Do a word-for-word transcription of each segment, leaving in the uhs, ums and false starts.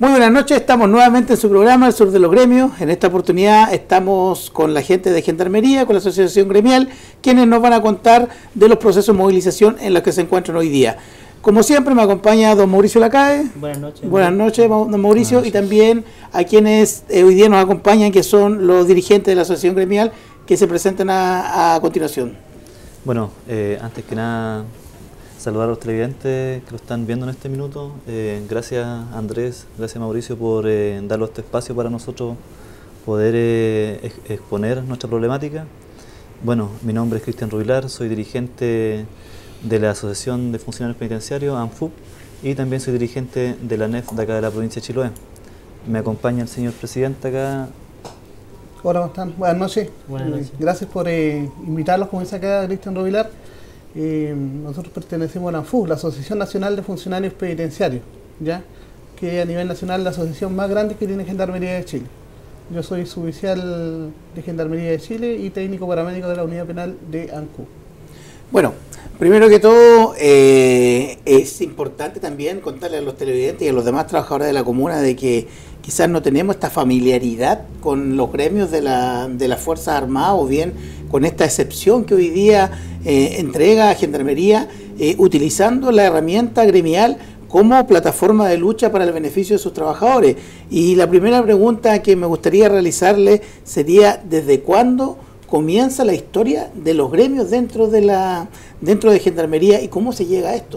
Muy buenas noches, estamos nuevamente en su programa El Sur de los Gremios. En esta oportunidad estamos con la gente de Gendarmería, con la Asociación Gremial, quienes nos van a contar de los procesos de movilización en los que se encuentran hoy día. Como siempre me acompaña don Mauricio Lacabe. Buenas noches. Buenas noches, don Mauricio, Buenas noches. Y también a quienes eh, hoy día nos acompañan, que son los dirigentes de la Asociación Gremial, que se presentan a, a continuación. Bueno, eh, antes que nada, saludar a los televidentes que lo están viendo en este minuto. Eh, gracias Andrés, gracias Mauricio por eh, darnos este espacio para nosotros poder eh, ex exponer nuestra problemática. Bueno, mi nombre es Cristian Rubilar, soy dirigente de la Asociación de Funcionarios Penitenciarios, ANFUP, y también soy dirigente de la A N E F de acá de la provincia de Chiloé. Me acompaña el señor presidente acá. Hola, ¿cómo están? Buenas noches. Buenas noches. Eh, gracias por eh, invitarlos, como dice acá Cristian Rubilar. Eh, nosotros pertenecemos a la ANFUP, la Asociación Nacional de Funcionarios Penitenciarios, ¿ya? Que a nivel nacional es la asociación más grande que tiene Gendarmería de Chile. Yo soy suboficial de Gendarmería de Chile y técnico paramédico de la Unidad Penal de ANCU. Bueno, primero que todo, eh, es importante también contarle a los televidentes y a los demás trabajadores de la comuna de que quizás no tenemos esta familiaridad con los gremios de, la, de las Fuerzas Armadas, o bien con esta excepción que hoy día eh, entrega a Gendarmería, eh, utilizando la herramienta gremial como plataforma de lucha para el beneficio de sus trabajadores. Y la primera pregunta que me gustaría realizarle sería: ¿desde cuándo comienza la historia de los gremios dentro de la dentro de Gendarmería y cómo se llega a esto?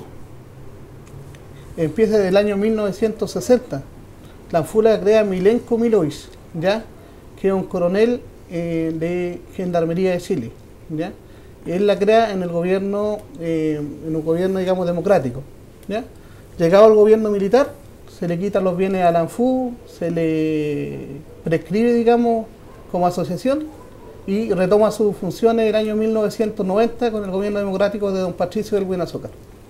Empieza desde el año mil novecientos sesenta. La ANFUP la crea Milenko Milovic, ¿ya? Que es un coronel eh, de Gendarmería de Chile, ¿ya? Él la crea en el gobierno, eh, en un gobierno, digamos, democrático, ¿ya? Llegado al gobierno militar, se le quitan los bienes a la ANFUP, se le prescribe, digamos, como asociación, y retoma sus funciones el año mil novecientos noventa con el gobierno democrático de don Patricio del Buen Azúcar.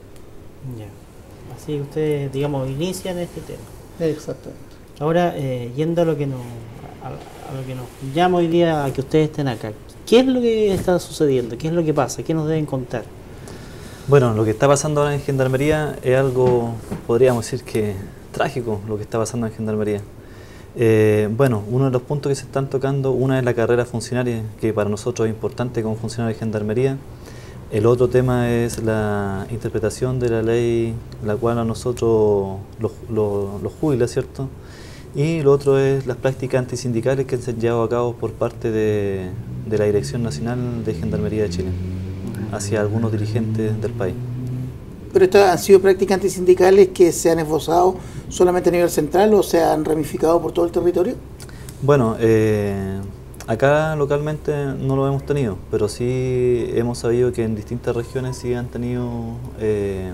Ya. Así que ustedes, digamos, inician este tema. Exactamente. Ahora, eh, yendo a lo que nos a, a lo que nos llama hoy día a que ustedes estén acá, ¿qué es lo que está sucediendo? ¿Qué es lo que pasa? ¿Qué nos deben contar? Bueno, lo que está pasando ahora en Gendarmería es algo, podríamos decir que trágico, lo que está pasando en Gendarmería. Eh, bueno, uno de los puntos que se están tocando, una es la carrera funcionaria, que para nosotros es importante como funcionario de Gendarmería. El otro tema es la interpretación de la ley, la cual a nosotros los, los, los jubila, ¿cierto? Y lo otro es las prácticas antisindicales que se han llevado a cabo por parte de, de la Dirección Nacional de Gendarmería de Chile hacia algunos dirigentes del país. ¿Pero estas han sido prácticas antisindicales que se han esbozado solamente a nivel central o se han ramificado por todo el territorio? Bueno, eh, acá localmente no lo hemos tenido, pero sí hemos sabido que en distintas regiones sí han tenido, eh,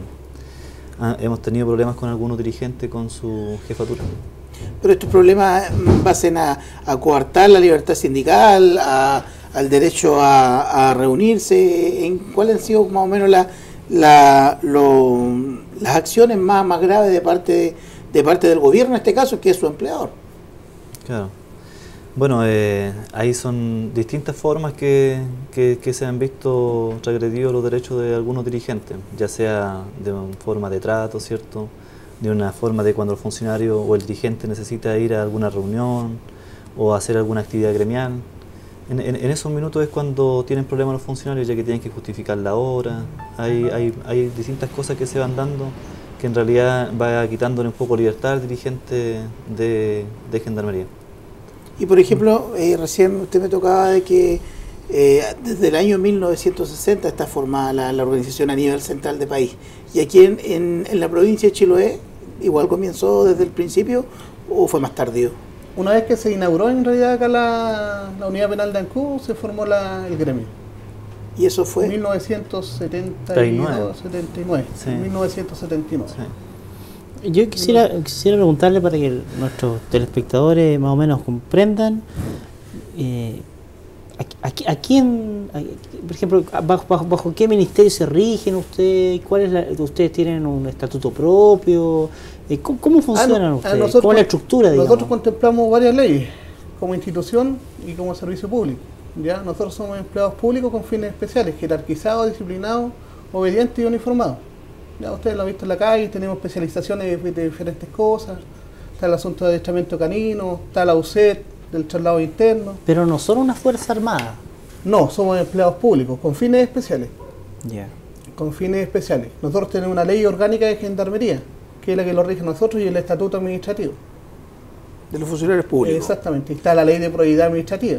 ha, hemos tenido problemas con algunos dirigentes con su jefatura. Pero estos problemas basen a, a coartar la libertad sindical, a, al derecho a, a reunirse. ¿En cuáles han sido más o menos la, la, lo, las acciones más, más graves de parte, de parte del gobierno, en este caso, que es su empleador? Claro. Bueno, eh, ahí son distintas formas que, que, que se han visto transgredidos los derechos de algunos dirigentes, ya sea de una forma de trato, ¿cierto?, de una forma de cuando el funcionario o el dirigente necesita ir a alguna reunión o hacer alguna actividad gremial. En, en, en esos minutos es cuando tienen problemas los funcionarios, ya que tienen que justificar la hora. Hay, hay, hay distintas cosas que se van dando que en realidad va quitándole un poco libertad al dirigente de, de Gendarmería. Y por ejemplo, eh, recién usted me tocaba de que eh, desde el año mil novecientos sesenta está formada la, la organización a nivel central del país. Y aquí en, en, en la provincia de Chiloé, igual comenzó desde el principio o fue más tardío. Una vez que se inauguró en realidad acá la, la unidad penal de ANCU, se formó la, el gremio. ¿Y eso fue? En mil novecientos setenta y nueve. setenta y nueve. Sí. mil novecientos setenta y nueve. Sí. Yo quisiera, quisiera preguntarle para que el, nuestros telespectadores más o menos comprendan eh, a, a, a quién, a, por ejemplo, bajo, bajo, bajo qué ministerio se rigen ustedes, cuál es la, ustedes tienen un estatuto propio, eh, ¿cómo, cómo funcionan ah, no, ustedes? Nosotros, ¿Cómo es la estructura, digamos? Nosotros contemplamos varias leyes como institución y como servicio público. ¿Ya? Nosotros somos empleados públicos con fines especiales, jerarquizados, disciplinados, obedientes y uniformados. Ya ustedes lo han visto en la calle, tenemos especializaciones de, de diferentes cosas, está el asunto de adiestramiento canino, está la U C E T, del traslado interno. Pero no son una fuerza armada. No, somos empleados públicos, con fines especiales. Ya. Yeah. Con fines especiales. Nosotros tenemos una ley orgánica de gendarmería, que es la que lo rige a nosotros, y el estatuto administrativo. De los funcionarios públicos. Exactamente. Está la ley de probidad administrativa.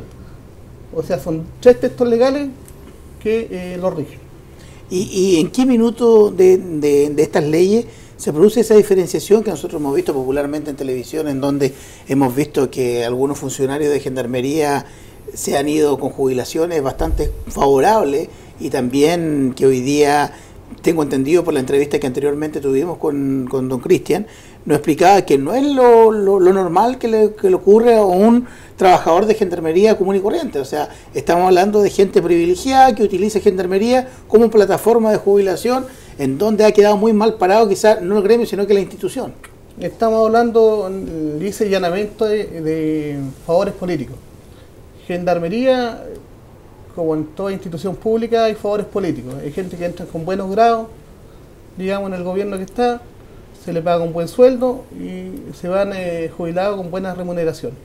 O sea, son tres textos legales que eh, lo rigen. ¿Y, y en qué minuto de, de, de estas leyes se produce esa diferenciación que nosotros hemos visto popularmente en televisión, en donde hemos visto que algunos funcionarios de gendarmería se han ido con jubilaciones bastante favorables, y también que hoy día, tengo entendido por la entrevista que anteriormente tuvimos con, con don Cristian, nos explicaba que no es lo, lo, lo normal que le, que le ocurre a un trabajador de gendarmería común y corriente? O sea, estamos hablando de gente privilegiada que utiliza gendarmería como plataforma de jubilación, en donde ha quedado muy mal parado quizás no el gremio, sino que la institución. Estamos hablando, dice llanamente, de, de favores políticos. Gendarmería, como en toda institución pública, hay favores políticos. Hay gente que entra con buenos grados, digamos, en el gobierno que está, se le paga un buen sueldo y se van eh, jubilados con buenas remuneraciones.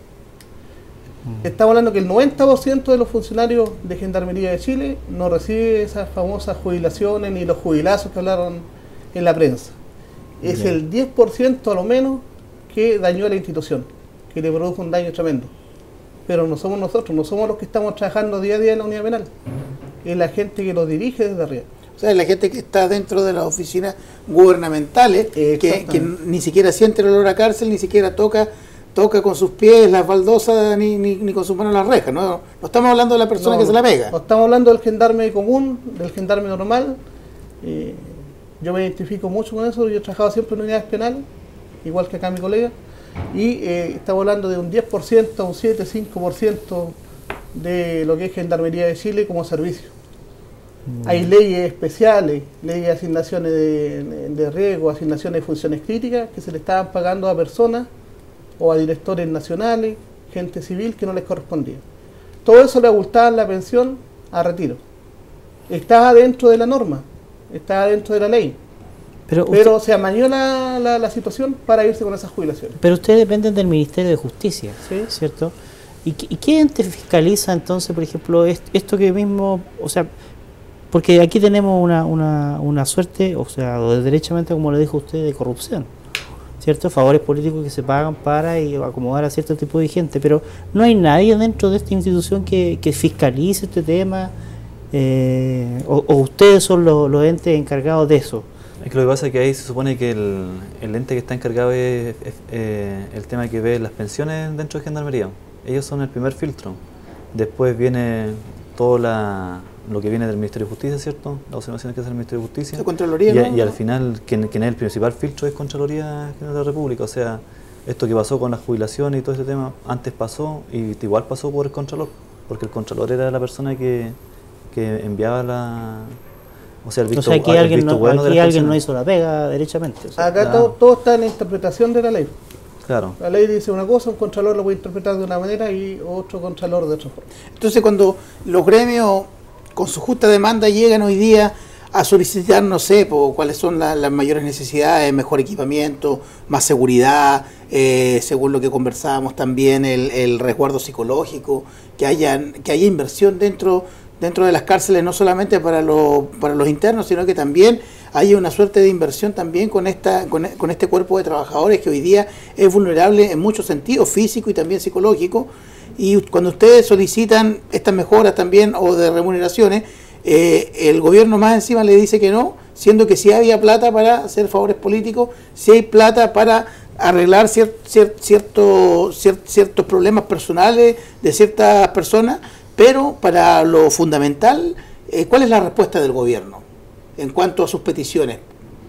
Mm. Estamos hablando que el noventa por ciento de los funcionarios de Gendarmería de Chile no recibe esas famosas jubilaciones ni los jubilazos que hablaron en la prensa. Es yeah. el diez por ciento a lo menos que dañó a la institución, que le produjo un daño tremendo. Pero no somos nosotros, no somos los que estamos trabajando día a día en la unidad penal. Es la gente que lo dirige desde arriba. O sea, la gente que está dentro de las oficinas gubernamentales, que, que ni siquiera siente el olor a cárcel, ni siquiera toca toca con sus pies las baldosas, ni, ni, ni con sus manos las rejas. No, no estamos hablando de la persona no, que se la pega. No estamos hablando del gendarme común, del gendarme normal. Eh, yo me identifico mucho con eso, yo he trabajado siempre en unidades penales, igual que acá mi colega. Y eh, estamos hablando de un diez por ciento, un siete, cinco por ciento de lo que es Gendarmería de Chile como servicio. Mm. Hay leyes especiales, leyes de asignaciones de, de riesgo, asignaciones de funciones críticas que se le estaban pagando a personas o a directores nacionales, gente civil que no les correspondía. Todo eso le abultaba la pensión a retiro. Estaba dentro de la norma, estaba dentro de la ley. Pero, pero usted, se amañó la, la, la situación para irse con esas jubilaciones. Pero ustedes dependen del Ministerio de Justicia, ¿sí? ¿Cierto? ¿Y, ¿Y qué ente fiscaliza entonces, por ejemplo, esto que mismo, o sea, porque aquí tenemos una, una, una suerte, o sea, derechamente, como le dijo usted, de corrupción, ¿cierto? Favores políticos que se pagan para y acomodar a cierto tipo de gente, pero no hay nadie dentro de esta institución que, que fiscalice este tema, eh, o, o ustedes son los, los entes encargados de eso. Es que lo que pasa es que ahí se supone que el, el ente que está encargado es, es eh, el tema que ve las pensiones dentro de Gendarmería. Ellos son el primer filtro. Después viene todo la, lo que viene del Ministerio de Justicia, ¿cierto? Las observaciones que hace el Ministerio de Justicia. ¿La Contraloría? Y, ¿no? y al final, quien, quien es el principal filtro es Contraloría General de la República. O sea, esto que pasó con las jubilaciones y todo ese tema, antes pasó y igual pasó por el Contralor. Porque el Contralor era la persona que, que enviaba la... O sea, el visto, o sea, aquí el alguien, visto no, bueno aquí de alguien no hizo la pega derechamente. O sea, acá claro. todo, todo está en la interpretación de la ley. Claro. La ley dice una cosa, un contralor lo puede interpretar de una manera y otro contralor de otra forma. Entonces, cuando los gremios, con su justa demanda, llegan hoy día a solicitar, no sé, po, cuáles son la, las mayores necesidades, mejor equipamiento, más seguridad, eh, según lo que conversábamos también, el, el resguardo psicológico, que haya, que haya inversión dentro dentro de las cárceles, no solamente para los para los internos, sino que también hay una suerte de inversión también con esta con, con este cuerpo de trabajadores que hoy día es vulnerable en muchos sentidos, físico y también psicológico. Y cuando ustedes solicitan estas mejoras también o de remuneraciones, eh, el gobierno más encima le dice que no, siendo que sí había plata para hacer favores políticos, sí hay plata para arreglar cier, cier, cierto, cier, ciertos problemas personales de ciertas personas. Pero para lo fundamental, eh, ¿cuál es la respuesta del gobierno en cuanto a sus peticiones?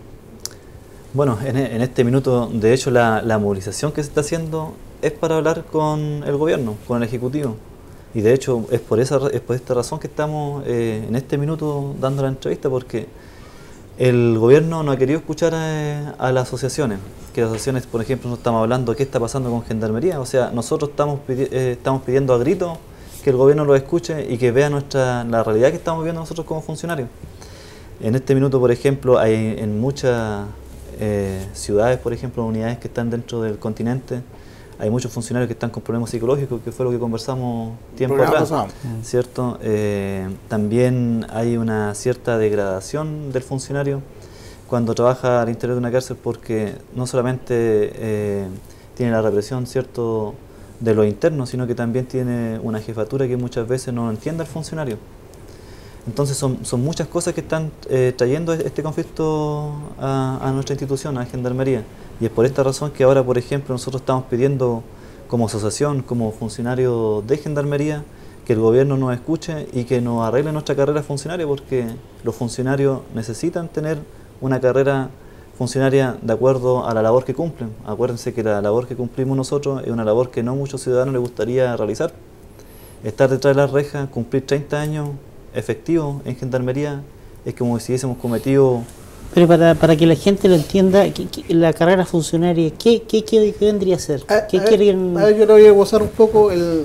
Bueno, en, en este minuto, de hecho, la, la movilización que se está haciendo es para hablar con el gobierno, con el Ejecutivo. Y de hecho, es por esa es por esta razón que estamos eh, en este minuto dando la entrevista, porque el gobierno no ha querido escuchar a, a las asociaciones. Que las asociaciones, por ejemplo, no estamos hablando de qué está pasando con Gendarmería. O sea, nosotros estamos, pidi eh, estamos pidiendo a gritos que el gobierno lo escuche y que vea nuestra la realidad que estamos viviendo nosotros como funcionarios. En este minuto, por ejemplo, hay en muchas eh, ciudades, por ejemplo, unidades que están dentro del continente, hay muchos funcionarios que están con problemas psicológicos, que fue lo que conversamos tiempo atrás, ¿cierto? Eh, también hay una cierta degradación del funcionario cuando trabaja al interior de una cárcel, porque no solamente eh, tiene la represión, ¿cierto?, de los internos, sino que también tiene una jefatura que muchas veces no entiende al funcionario. Entonces son, son muchas cosas que están eh, trayendo este conflicto a, a nuestra institución, a la Gendarmería. Y es por esta razón que ahora, por ejemplo, nosotros estamos pidiendo como asociación, como funcionarios de Gendarmería, que el gobierno nos escuche y que nos arregle nuestra carrera funcionaria, porque los funcionarios necesitan tener una carrera funcionaria de acuerdo a la labor que cumplen. Acuérdense que la labor que cumplimos nosotros es una labor que no a muchos ciudadanos les gustaría realizar. Estar detrás de las rejas, cumplir treinta años efectivos en Gendarmería, es como si hubiésemos cometido... Pero para, para que la gente lo entienda, ¿qué, qué, la carrera funcionaria, ¿qué, qué, qué, qué vendría a ser? A, ¿Qué a quieren? ver, a ver, yo le voy a gozar un poco, el,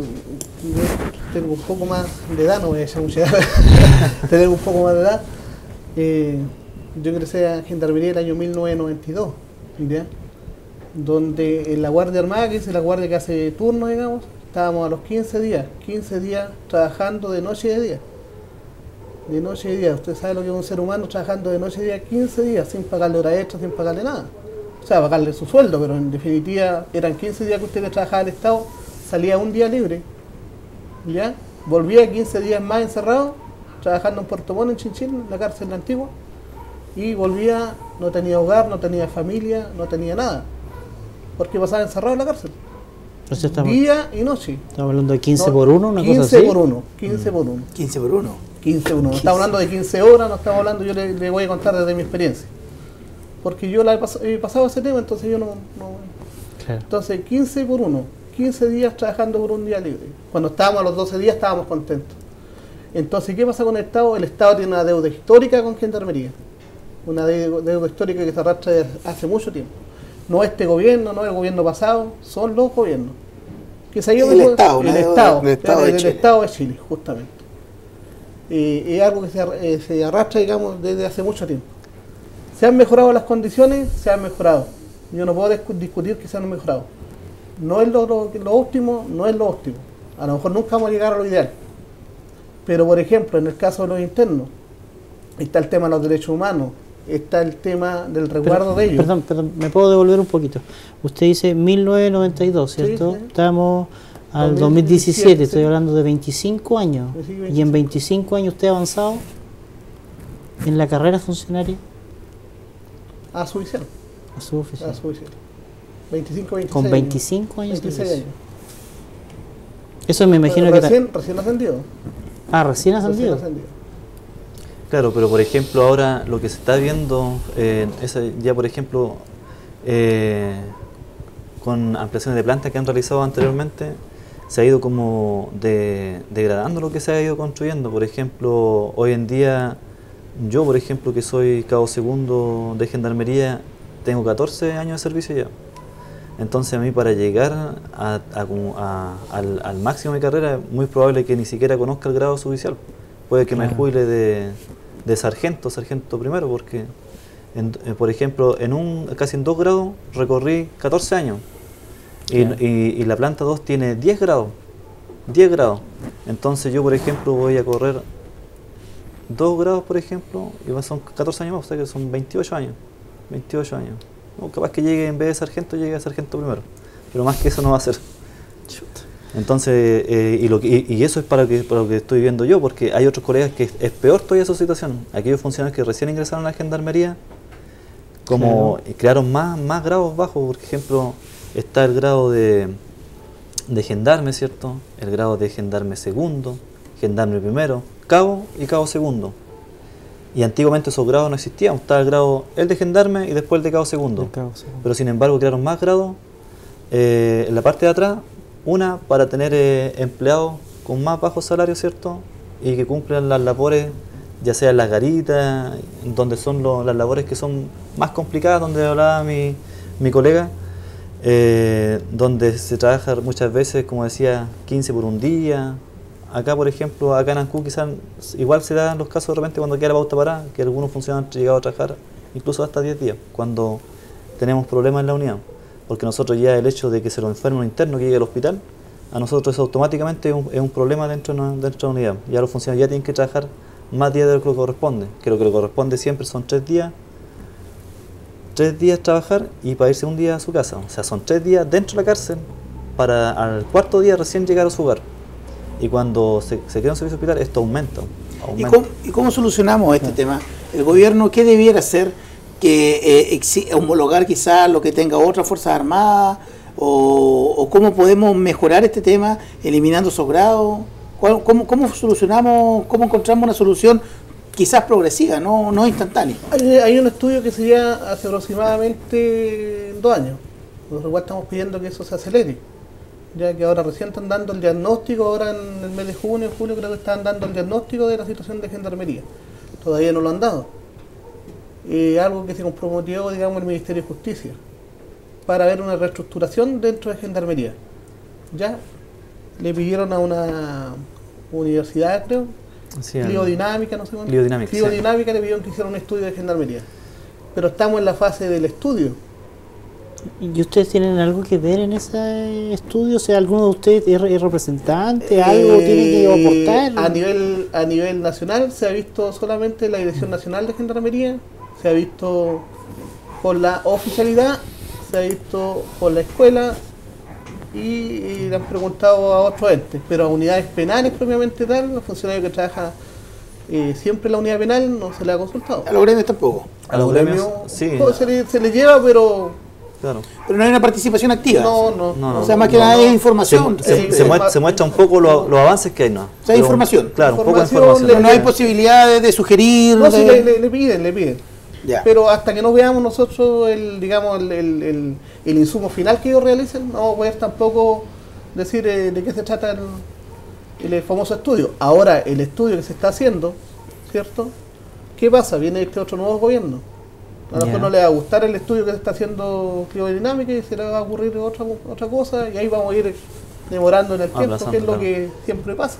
tengo un poco más de edad, no voy a decir mucha edad, tener un poco más de edad. Eh, yo ingresé a Gendarmería el año mil novecientos noventa y dos, ¿ya? Donde en la Guardia Armada, que es la guardia que hace turno, digamos, estábamos a los quince días, quince días trabajando de noche y de día. De noche y día, usted sabe lo que es un ser humano trabajando de noche y día quince días sin pagarle hora extra, sin pagarle nada. O sea, pagarle su sueldo, pero en definitiva eran quince días que usted le trabajaba al Estado, salía un día libre, ¿ya? Volvía quince días más encerrado, trabajando en Puerto Montt, en Chinchín, en la cárcel antigua, y volvía, no tenía hogar, no tenía familia, no tenía nada, porque pasaba encerrado en la cárcel. Entonces estamos, día y noche. Estamos hablando de quince No, por uno, una cosa así. quince por uno, quince por uno. quince por uno. quince por uno. No estamos hablando de quince horas, no estamos hablando, yo le, le voy a contar desde mi experiencia. Porque yo la he, pas he pasado ese tema, entonces yo no... no Claro. Entonces, quince por uno, quince días trabajando por un día libre. Cuando estábamos a los doce días estábamos contentos. Entonces, ¿qué pasa con el Estado? El Estado tiene una deuda histórica con Gendarmería. Una deuda, deuda histórica que se arrastra desde hace mucho tiempo. No este gobierno, no el gobierno pasado, son los gobiernos. Que se ha ido el el, Estado, el, el Estado, el Estado el, de el Chile. Estado de Chile, justamente. Eh, es algo que se, eh, se arrastra, digamos, desde hace mucho tiempo. ¿Se han mejorado las condiciones? Se han mejorado. Yo no puedo discu discutir que se han mejorado. No es lo, lo, lo óptimo, no es lo óptimo. A lo mejor nunca vamos a llegar a lo ideal. Pero, por ejemplo, en el caso de los internos, está el tema de los derechos humanos, está el tema del resguardo Pero, de ellos. Perdón, perdón, me puedo devolver un poquito. Usted dice mil novecientos noventa y dos, ¿cierto? Sí, sí. Estamos al dos dos mil mil diecisiete, diecisiete, estoy sí. hablando de veinticinco años. Sí, sí, Y en veinticinco. veinticinco años usted ha avanzado en la carrera funcionaria A su visión, a su oficina. a su visión. veinticinco, veintiséis Con años. veinticinco años de veintiséis servicio. años. Eso me imagino Pero que... ta- recién, recién ascendido. Ah, recién Recién ascendido. ascendido. Claro, pero por ejemplo ahora lo que se está viendo, eh, es ya por ejemplo, eh, con ampliaciones de planta que han realizado anteriormente, se ha ido como de, degradando lo que se ha ido construyendo. Por ejemplo, hoy en día, yo por ejemplo que soy cabo segundo de Gendarmería, tengo catorce años de servicio ya. Entonces a mí para llegar a, a, a, al, al máximo de carrera es muy probable que ni siquiera conozca el grado suboficial. Puede que Claro. me jubile de, de sargento, sargento primero, porque en, eh, por ejemplo en un casi en dos grados recorrí catorce años y, Claro. y, y la planta dos tiene diez grados, diez grados. Entonces yo por ejemplo voy a correr dos grados por ejemplo y son catorce años más, o sea que son veintiocho años, veintiocho años. No, capaz que llegue en vez de sargento, llegue a sargento primero, pero más que eso no va a ser. Entonces, eh, y, lo que, y, y eso es para, que, para lo que estoy viendo yo, porque hay otros colegas que es, es peor todavía su situación. Aquellos funcionarios que recién ingresaron a la Gendarmería, como Claro. crearon más, más grados bajos. Por ejemplo, está el grado de, de gendarme, ¿cierto? El grado de gendarme segundo, gendarme primero, cabo y cabo segundo. Y antiguamente esos grados no existían, estaba el grado el de gendarme y después el de cabo segundo. De cabo segundo. Pero sin embargo crearon más grados eh, en la parte de atrás, una para tener eh, empleados con más bajos salarios, ¿cierto? Y que cumplan las labores, ya sea en las garitas, donde son lo, las labores que son más complicadas, donde hablaba mi, mi colega, eh, donde se trabaja muchas veces, como decía, quince por un día. Acá, por ejemplo, acá en Ancú quizás igual se dan los casos de repente cuando queda la pauta parada, que algunos funcionarios han llegado a trabajar incluso hasta diez días, cuando tenemos problemas en la unidad, porque nosotros ya el hecho de que se lo enferme un interno que llegue al hospital, a nosotros eso automáticamente es un, es un problema dentro de, una, dentro de la unidad. Ya los funcionarios ya tienen que trabajar más días de lo que corresponde, que lo que le corresponde siempre son tres días, tres días trabajar y para irse un día a su casa. O sea, son tres días dentro de la cárcel para al cuarto día recién llegar a su hogar. Y cuando se, se crea un servicio hospital, esto aumenta. aumenta. ¿Y, cómo, ¿Y cómo solucionamos este tema? ¿El gobierno qué debiera hacer? ¿Que eh, homologar quizás lo que tenga otras Fuerzas Armadas? O, ¿O cómo podemos mejorar este tema eliminando esos grados? ¿Cómo, cómo solucionamos, cómo encontramos una solución quizás progresiva, no, no instantánea? Hay, hay un estudio que sería hace aproximadamente dos años. Nosotros igual estamos pidiendo que eso se acelere, ya que ahora recién están dando el diagnóstico, ahora en el mes de junio, julio creo que están dando el diagnóstico de la situación de Gendarmería. Todavía no lo han dado. Eh, algo que se comprometió, digamos, el Ministerio de Justicia, para ver una reestructuración dentro de Gendarmería. Ya le pidieron a una universidad, creo, sí, Cliodinámica, no sé cuánto. Cliodinámica, Cliodinámica sí. Le pidieron que hiciera un estudio de Gendarmería. Pero estamos en la fase del estudio. ¿Y ustedes tienen algo que ver en ese estudio? O sea, ¿alguno de ustedes es, es representante? ¿Algo eh, tiene que aportar? A nivel, a nivel nacional se ha visto solamente la Dirección Nacional de Gendarmería, se ha visto por la oficialidad, se ha visto por la escuela y, y le han preguntado a otros entes, pero a unidades penales propiamente tal, los funcionarios que trabajan eh, siempre en la unidad penal no se le ha consultado. A los gremios tampoco. A los gremios, sí. Se le, se le lleva, pero... Claro. Pero no hay una participación activa. No, no. no, no o sea, más no, que nada no, es información. Se, se, eh, se, eh, muestra, se muestra un poco lo, los avances que hay, ¿no? O sea, información. Claro, información, un poco de información. Pero no hay posibilidades de sugerir. No, de... sí, le, le, le piden, le piden. Ya. Pero hasta que no veamos nosotros el, digamos, el, el, el, el insumo final que ellos realicen, no vamos a poder tampoco decir eh, de qué se trata el, el famoso estudio. Ahora, el estudio que se está haciendo, ¿cierto? ¿Qué pasa? Viene este otro nuevo gobierno. A lo mejor no le va a gustar el estudio que se está haciendo Cliodinámica y se le va a ocurrir otra, otra cosa y ahí vamos a ir demorando en el tiempo, que es lo que siempre pasa.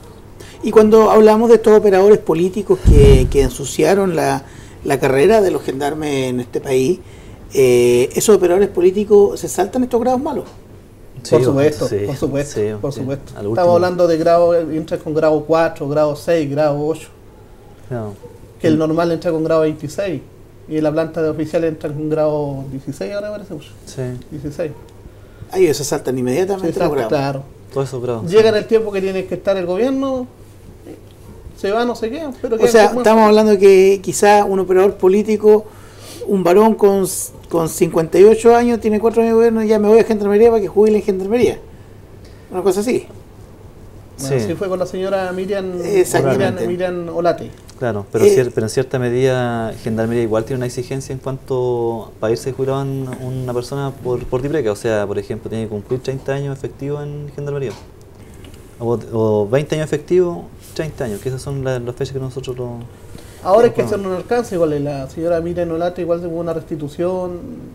Y cuando hablamos de estos operadores políticos que, que ensuciaron la, la carrera de los gendarmes en este país, eh, ¿esos operadores políticos se saltan estos grados malos? Sí, por supuesto, sí, por supuesto, sí, por sí, supuesto. Estamos último. hablando de grado, entra con grado cuatro, grado seis, grado ocho. No. Que el normal entra con grado veintiséis. Y en la planta de oficiales entra con grado dieciséis, ahora me parece mucho. Sí. dieciséis. Ah, ellos se saltan inmediatamente. Se saltan, claro. Todos esos grados. Llegan sí. el tiempo que tiene que estar el gobierno, se va, no se queda. Pero o sea, estamos hablando de que quizás un operador político, un varón con, con cincuenta y ocho años, tiene cuatro años de gobierno y ya me voy a Gendarmería para que jubile en Gendarmería. Una cosa así. Bueno, sí. Así fue con la señora Miriam, Miriam, Miriam Olate. Claro, pero, eh, cier, pero en cierta medida Gendarmería igual tiene una exigencia en cuanto para irse jubilado una persona por, por DIPRECA. O sea, por ejemplo, tiene que cumplir treinta años efectivos en Gendarmería. O, o veinte años efectivos, treinta años, que esas son las, las fechas que nosotros lo... Ahora es que hacer un alcance, igual la señora Miriam Olate igual tuvo una restitución,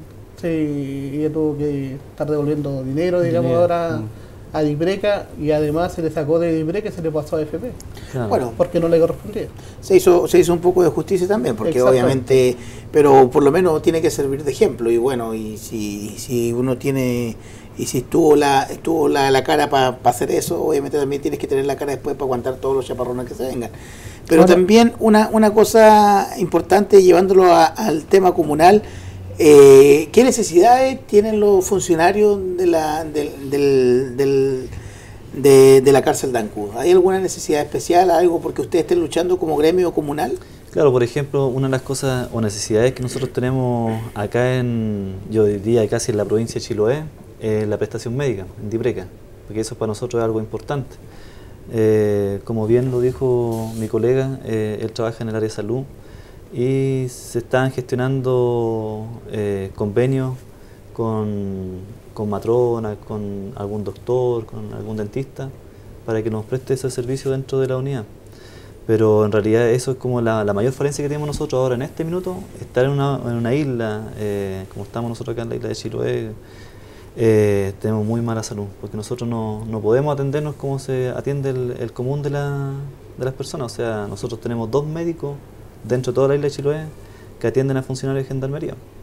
sí, ella tuvo que estar devolviendo dinero, digamos, dinero. ahora... Mm. a DIPRECA y además se le sacó de DIPRECA y se le pasó a A F P. Claro. Bueno, porque no le correspondía. Se hizo, se hizo un poco de justicia también, porque obviamente, pero por lo menos tiene que servir de ejemplo y bueno, y si, si uno tiene, y si estuvo la, estuvo la, la cara para pa hacer eso, obviamente también tienes que tener la cara después para aguantar todos los chaparrones que se vengan. Pero bueno, también una, una cosa importante, llevándolo a, al tema comunal, Eh, ¿qué necesidades tienen los funcionarios de la, del, del, del, de, de la cárcel de Ancud? ¿Hay alguna necesidad especial, algo porque ustedes estén luchando como gremio comunal? Claro, por ejemplo, una de las cosas o necesidades que nosotros tenemos acá en, yo diría casi en la provincia de Chiloé, es la prestación médica, en DIPRECA, porque eso para nosotros es algo importante. Eh, como bien lo dijo mi colega, eh, él trabaja en el área de salud, y se están gestionando eh, convenios con, con matronas, con algún doctor, con algún dentista, para que nos preste ese servicio dentro de la unidad. Pero en realidad eso es como la, la mayor falencia que tenemos nosotros ahora en este minuto, estar en una, en una isla, eh, como estamos nosotros acá en la isla de Chiloé, eh, tenemos muy mala salud, porque nosotros no, no podemos atendernos como se atiende el, el común de, la, de las personas. O sea, nosotros tenemos dos médicos dentro de toda la isla de Chiloé que atienden a funcionarios de Gendarmería.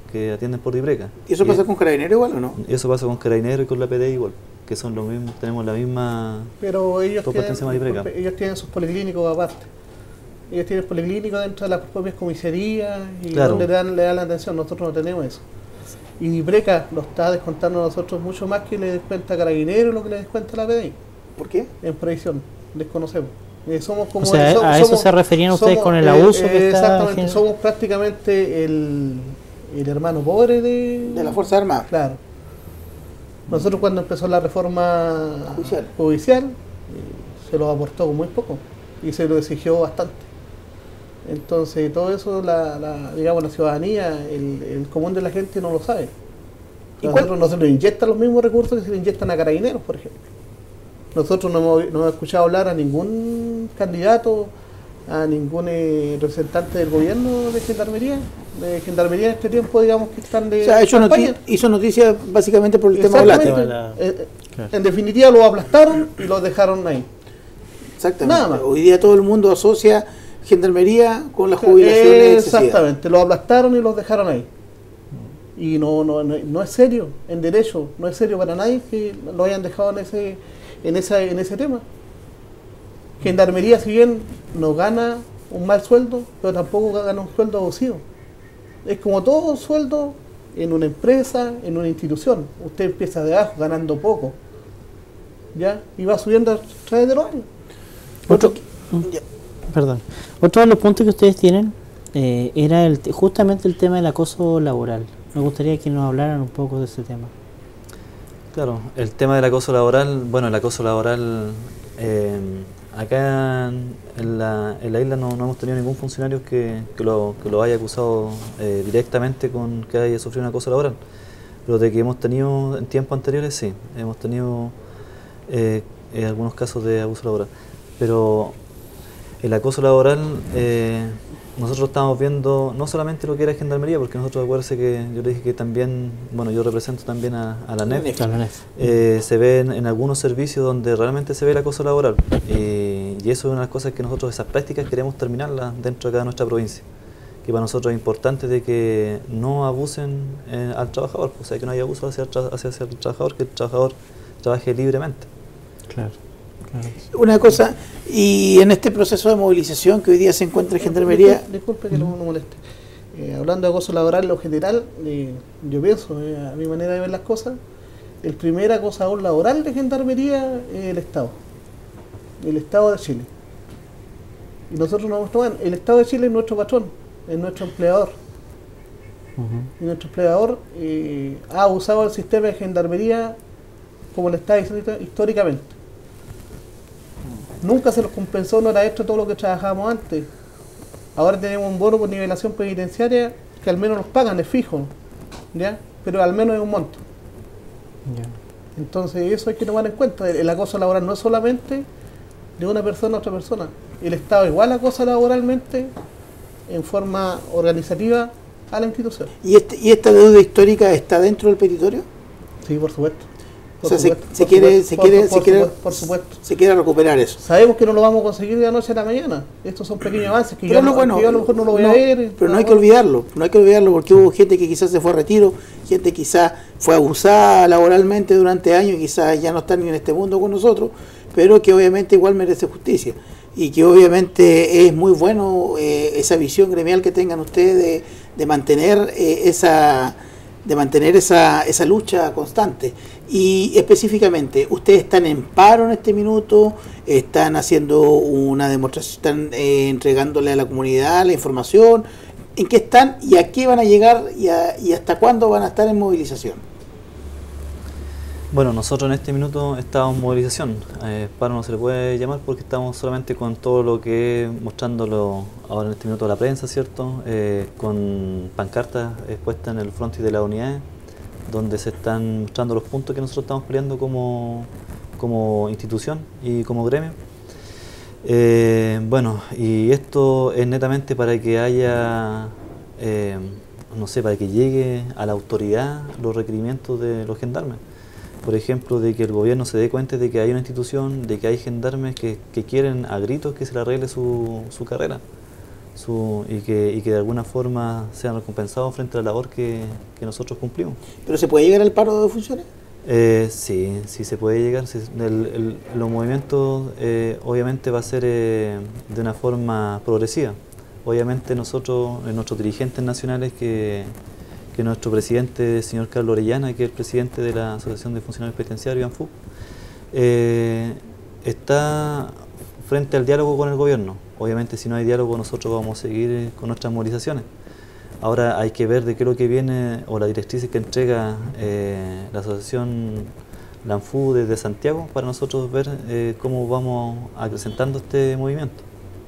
que atienden por Dipreca. ¿Y eso y pasa con Carabineros igual o no? Eso pasa con Carabineros y con la P D I igual, que son los mismos, tenemos la misma Pero ellos competencia tienen, Dipreca. ellos tienen sus policlínicos aparte. Ellos tienen policlínicos dentro de las propias comisarías y Claro. donde le dan, le dan la atención. Nosotros no tenemos eso. Y Dipreca lo está descontando a nosotros mucho más que le descuenta a Carabineros lo que le descuenta a la P D I. ¿Por qué? En previsión, desconocemos. Eh, somos como O sea, so- a eso se referían ustedes somos, con el eh, abuso eh, que está exactamente, generando. somos prácticamente el, el hermano pobre de, De las Fuerzas Armadas. Claro. Nosotros cuando empezó la reforma Judicial. judicial, eh, se lo aportó con muy poco y se lo exigió bastante. Entonces todo eso, la, la, digamos, la ciudadanía, el, el común de la gente no lo sabe. ¿Y A cuál- nosotros no se nos inyectan los mismos recursos que se le inyectan a Carabineros, por ejemplo. Nosotros no hemos, no hemos escuchado hablar a ningún candidato, a ningún eh, representante del gobierno de Gendarmería, de Gendarmería en este tiempo, digamos, que están de O sea, hecho campaña. noti- hizo noticias básicamente por el tema de Exactamente. Blate. La- Eh, Claro. En definitiva lo aplastaron y lo dejaron ahí. Exactamente. Nada más. Hoy día todo el mundo asocia Gendarmería con las jubilaciones excesivas. Exactamente, lo aplastaron y los dejaron ahí. Y no, no, no, no es serio, en derecho, no es serio para nadie que lo hayan dejado en ese, en esa, en ese tema. Gendarmería, si bien no gana un mal sueldo, pero tampoco gana un sueldo abusivo. Es como todo sueldo en una empresa, en una institución. Usted empieza de abajo ganando poco, ¿ya? Y va subiendo a través de los años. Otro, Ya. perdón. Otro de los puntos que ustedes tienen eh, era el, te- justamente el tema del acoso laboral. Me gustaría que nos hablaran un poco de ese tema. Claro, el tema del acoso laboral, bueno, el acoso laboral, eh, acá en en la, en la isla no, no hemos tenido ningún funcionario que, que, lo, que lo haya acusado eh, directamente con que haya sufrido un acoso laboral. Pero de que hemos tenido en tiempos anteriores, sí, hemos tenido eh, eh, algunos casos de abuso laboral. Pero el acoso laboral, eh, nosotros estamos viendo no solamente lo que era Gendarmería, porque nosotros, acuérdense que yo le dije que también, bueno, yo represento también a, a la N E F. Claro, Nef. Eh, se ve en, en algunos servicios donde realmente se ve el acoso laboral, eh, y eso es una de las cosas que nosotros, esas prácticas, queremos terminarlas dentro de cada nuestra provincia, que para nosotros es importante de que no abusen eh, al trabajador, o sea, que no haya abuso hacia el, tra- hacia el trabajador, que el trabajador trabaje libremente. Claro, claro. Una cosa, y en este proceso de movilización que hoy día se encuentra en Gendarmería, Disculpe, disculpe que no me moleste. Eh, hablando de acoso laboral, en lo general, eh, yo pienso, eh, a mi manera de ver las cosas, el primer acosador laboral de Gendarmería es el Estado. El Estado de Chile. Y nosotros no hemos tomado. El Estado de Chile es nuestro patrón, es nuestro empleador. Ujú. Y nuestro empleador eh, ha usado el sistema de Gendarmería como le está diciendo históricamente. Nunca se los compensó en hora extra todo lo que trabajábamos antes. Ahora tenemos un bono por nivelación penitenciaria que al menos nos pagan, es fijo, ¿ya? Pero al menos es un monto. Ya. Entonces eso hay que tomar en cuenta. El, el acoso laboral no es solamente de una persona a otra persona. El Estado igual acosa laboralmente en forma organizativa a la institución. ¿y, este, ¿y esta deuda histórica está dentro del petitorio? Sí, por supuesto. O Por sea, se, supuesto, se por quiere, supuesto, se por quiere, su- se por quiere, supuesto, por supuesto. se quiere recuperar eso. Sabemos que no lo vamos a conseguir de la noche a la mañana. Estos son pequeños avances que, Pero yo, no, no- bueno, que yo a lo mejor no lo voy no, a ver. pero no hay que olvidarlo, no hay que olvidarlo porque hubo gente que quizás se fue a retiro, gente quizás fue abusada laboralmente durante años y quizás ya no están ni en este mundo con nosotros, pero que obviamente igual merece justicia y que obviamente es muy bueno eh, esa visión gremial que tengan ustedes de, de mantener eh, esa de mantener esa, esa lucha constante. Y específicamente, ¿ustedes están en paro en este minuto? ¿Están haciendo una demostración? ¿Están eh, entregándole a la comunidad la información? ¿En qué están y a qué van a llegar y, a- y hasta cuándo van a estar en movilización? Bueno, nosotros en este minuto estamos en movilización. Eh, paro no se le puede llamar porque estamos solamente con todo lo que es mostrándolo ahora en este minuto a la prensa, ¿cierto? Eh, con pancartas expuestas en el frontis de la unidad, donde se están mostrando los puntos que nosotros estamos peleando como, como institución y como gremio. Eh, bueno, y esto es netamente para que haya, eh, no sé, para que llegue a la autoridad los requerimientos de los gendarmes. Por ejemplo, de que el gobierno se dé cuenta de que hay una institución, de que hay gendarmes que, que quieren a gritos que se le arregle su, su carrera, su, y, que, y que de alguna forma sean recompensados frente a la labor que, que nosotros cumplimos. ¿Pero se puede llegar al paro de funciones? Eh, sí, sí se puede llegar. Sí, el, el, los movimientos eh, obviamente va a ser eh, de una forma progresiva. Obviamente nosotros, eh, nuestros dirigentes nacionales, que, que nuestro presidente, el señor Carlos Orellana, que es el presidente de la Asociación de Funcionarios Penitenciarios, ANFUP, eh, está frente al diálogo con el gobierno. Obviamente si no hay diálogo nosotros vamos a seguir con nuestras movilizaciones. Ahora hay que ver de qué es lo que viene o las directrices que entrega eh, la asociación, la ANFUP desde Santiago, para nosotros ver eh, cómo vamos acrecentando este movimiento.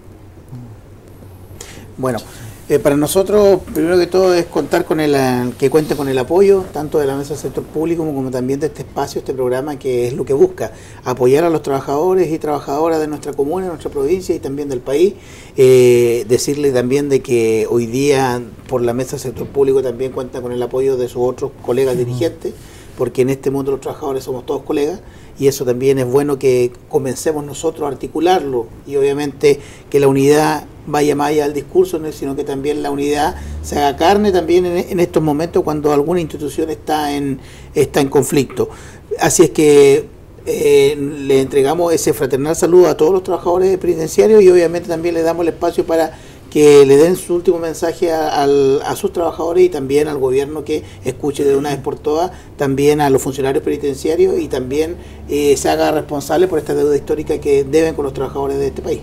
Bueno, eh, para nosotros, primero que todo, es contar con el, que cuente con el apoyo, tanto de la Mesa del Sector Público como, como también de este espacio, este programa, que es lo que busca, apoyar a los trabajadores y trabajadoras de nuestra comuna, de nuestra provincia y también del país. Eh, decirle también de que hoy día, por la Mesa del Sector Público, también cuenta con el apoyo de sus otros colegas dirigentes, porque en este mundo los trabajadores somos todos colegas, y eso también es bueno que comencemos nosotros a articularlo, y obviamente que la unidad vaya más allá del discurso, sino que también la unidad se haga carne también en, en estos momentos cuando alguna institución está en, está en conflicto. Así es que eh, le entregamos ese fraternal saludo a todos los trabajadores penitenciarios, y obviamente también le damos el espacio para que le den su último mensaje a, a, a sus trabajadores, y también al gobierno, que escuche de una vez por todas, también a los funcionarios penitenciarios, y también eh, se haga responsable por esta deuda histórica que deben con los trabajadores de este país.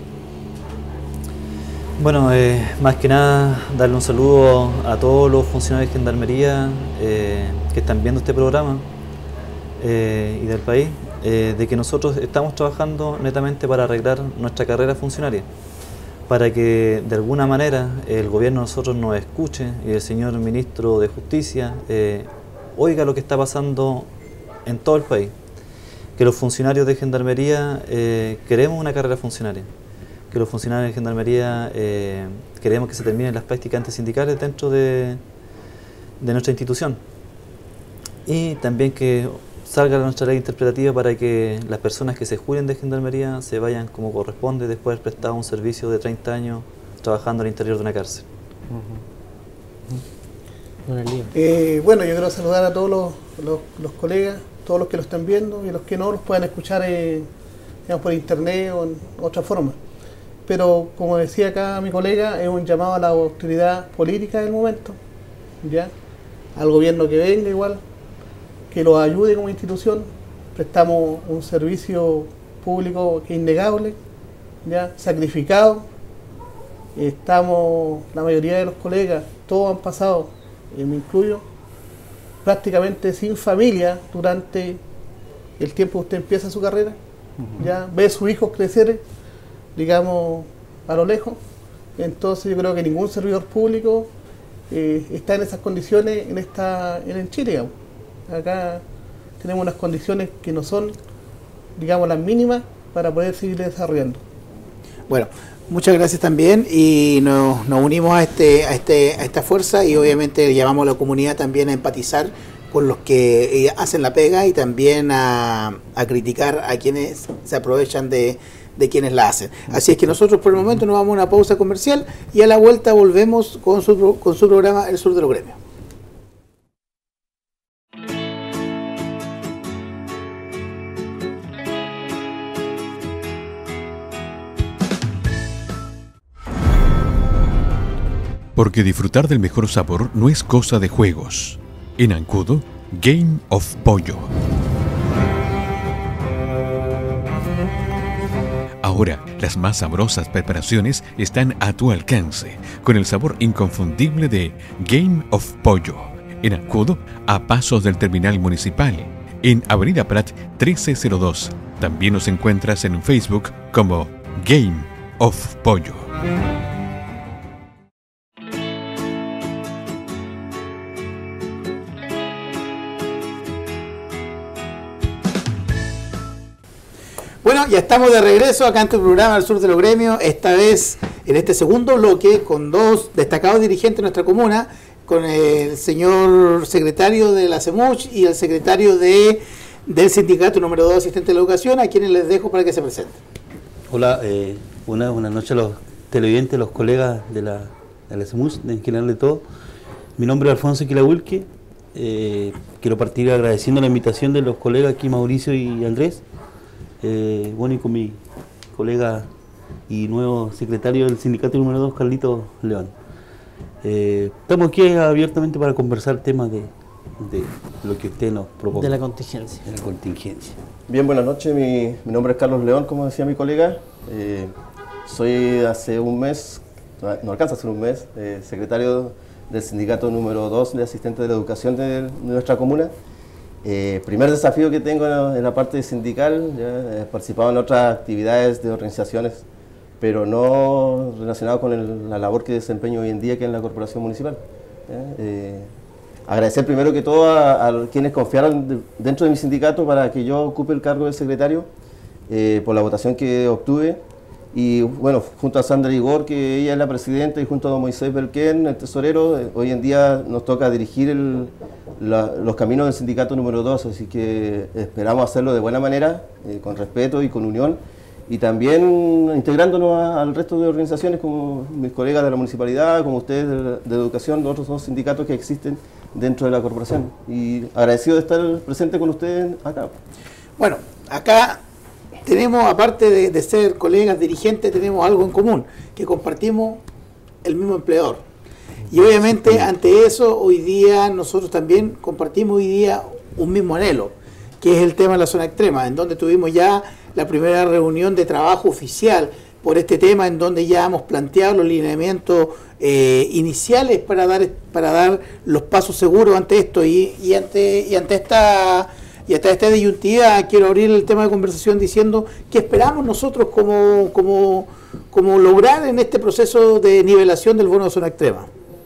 Bueno, eh, más que nada darle un saludo a todos los funcionarios de Gendarmería eh, que están viendo este programa eh, y del país, eh, de que nosotros estamos trabajando netamente para arreglar nuestra carrera funcionaria, para que de alguna manera el gobierno de nosotros nos escuche y el señor ministro de Justicia eh, oiga lo que está pasando en todo el país, que los funcionarios de Gendarmería eh, queremos una carrera funcionaria, que los funcionarios de Gendarmería eh, queremos que se terminen las prácticas antisindicales dentro de, de nuestra institución, y también que salga nuestra ley interpretativa para que las personas que se jubilen de Gendarmería se vayan como corresponde, después de haber prestado un servicio de treinta años trabajando al interior de una cárcel. Uh-huh. eh, bueno, yo quiero saludar a todos los, los, los colegas, todos los que lo están viendo, y los que no los puedan escuchar eh, digamos, por internet o en otra forma. Pero como decía acá mi colega, es un llamado a la autoridad política del momento, ¿ya? Al gobierno que venga igual, que los ayude como institución. Prestamos un servicio público que es innegable, ya sacrificado. Estamos, la mayoría de los colegas, todos han pasado, y me incluyo, prácticamente sin familia durante el tiempo que usted empieza su carrera. Uh-huh. Ya ve a sus hijos crecer, digamos, a lo lejos. Entonces yo creo que ningún servidor público eh, está en esas condiciones en esta en, en Chile, digamos. Acá tenemos unas condiciones que no son, digamos, las mínimas para poder seguir desarrollando. Bueno, muchas gracias también, y nos, nos unimos a este a este a esta fuerza, y obviamente llamamos a la comunidad también a empatizar con los que eh, hacen la pega, y también a, a criticar a quienes se aprovechan de, de quienes la hacen. Así es que nosotros por el momento nos vamos a una pausa comercial, y a la vuelta volvemos con su, con su programa El Sur de los Gremios. Porque disfrutar del mejor sabor no es cosa de juegos. En Ancudo, Game of Pollo. Ahora, las más sabrosas preparaciones están a tu alcance, con el sabor inconfundible de Game of Pollo. En Ancudo, a pasos del terminal municipal, en Avenida Prat trece cero dos. También nos encuentras en Facebook como Game of Pollo. Bueno, ya estamos de regreso acá en tu programa El Sur de los Gremios, esta vez en este segundo bloque con dos destacados dirigentes de nuestra comuna, con el señor secretario de la CEMUCH y el secretario de, del sindicato número dos asistente de la educación, a quienes les dejo para que se presenten. Hola, eh, una, buenas noches a los televidentes, los colegas de la, de la S M U S, en general de todo. Mi nombre es Alfonso Quilahulque. Eh, quiero partir agradeciendo la invitación de los colegas aquí, Mauricio y Andrés. Eh, bueno, y con mi colega y nuevo secretario del sindicato número dos, Carlito León. Eh, estamos aquí abiertamente para conversar temas de, de lo que usted nos propone. De la contingencia. De la contingencia. Bien, buenas noches. Mi, mi nombre es Carlos León, como decía mi colega. Eh, soy hace un mes, no alcanza a ser un mes, eh, secretario del sindicato número dos de asistentes de la educación de, de nuestra comuna. Eh, primer desafío que tengo en la, en la parte sindical, ya he participado en otras actividades de organizaciones, pero no relacionado con el, la labor que desempeño hoy en día, que es en la corporación municipal. Eh, agradecer primero que todo a, a quienes confiaron de, dentro de mi sindicato para que yo ocupe el cargo de secretario, eh, por la votación que obtuve, y bueno, junto a Sandra Igor, que ella es la presidenta, y junto a don Moisés Belquén, el tesorero, eh, hoy en día nos toca dirigir el, la, los caminos del sindicato número dos, así que esperamos hacerlo de buena manera, eh, con respeto y con unión, y también integrándonos a, al resto de organizaciones como mis colegas de la municipalidad, como ustedes de, de educación, los otros dos sindicatos que existen dentro de la corporación. Y agradecido de estar presente con ustedes acá. Bueno, acá tenemos, aparte de, de ser colegas dirigentes, tenemos algo en común, que compartimos el mismo empleador. Y obviamente ante eso hoy día nosotros también compartimos hoy día un mismo anhelo, que es el tema de la zona extrema, en donde tuvimos ya la primera reunión de trabajo oficial por este tema, en donde ya hemos planteado los lineamientos eh, iniciales para dar para dar los pasos seguros ante esto, y, y ante y ante esta y ante esta disyuntiva quiero abrir el tema de conversación diciendo qué esperamos nosotros como como como lograr en este proceso de nivelación del bono de zona extrema.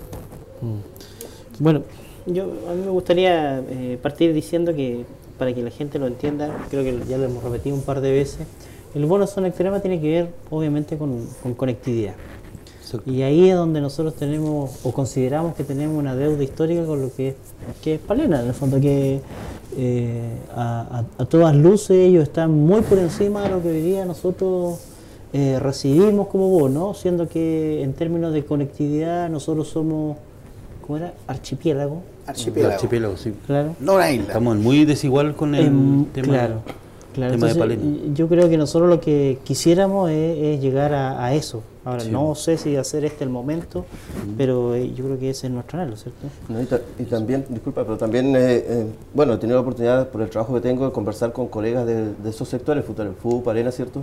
Bueno, yo a mí me gustaría eh, partir diciendo que, para que la gente lo entienda, creo que ya lo hemos repetido un par de veces, el bono zona extrema tiene que ver obviamente con, con conectividad. Exacto. Y ahí es donde nosotros tenemos o consideramos que tenemos una deuda histórica con lo que es, que es Palena, en el fondo, que eh, a, a, a todas luces ellos están muy por encima de lo que hoy día nosotros eh, recibimos como bono, siendo que en términos de conectividad nosotros somos, ¿cómo era? Archipiélago. Archipiélago. Archipiélago, sí. Claro. No una isla. Estamos muy desigual con el Eh, tema, claro, claro. tema Entonces, de Palena. yo creo que nosotros lo que quisiéramos es, es llegar a, a eso. Ahora, Sí. no sé si hacer este el momento, Mm. pero eh, yo creo que ese es nuestro anhelo, ¿cierto? No, y, ta- y también, disculpa, pero también, eh, eh, bueno, he tenido la oportunidad, por el trabajo que tengo, de conversar con colegas de, de esos sectores, Futarelfú, Palena, ¿cierto?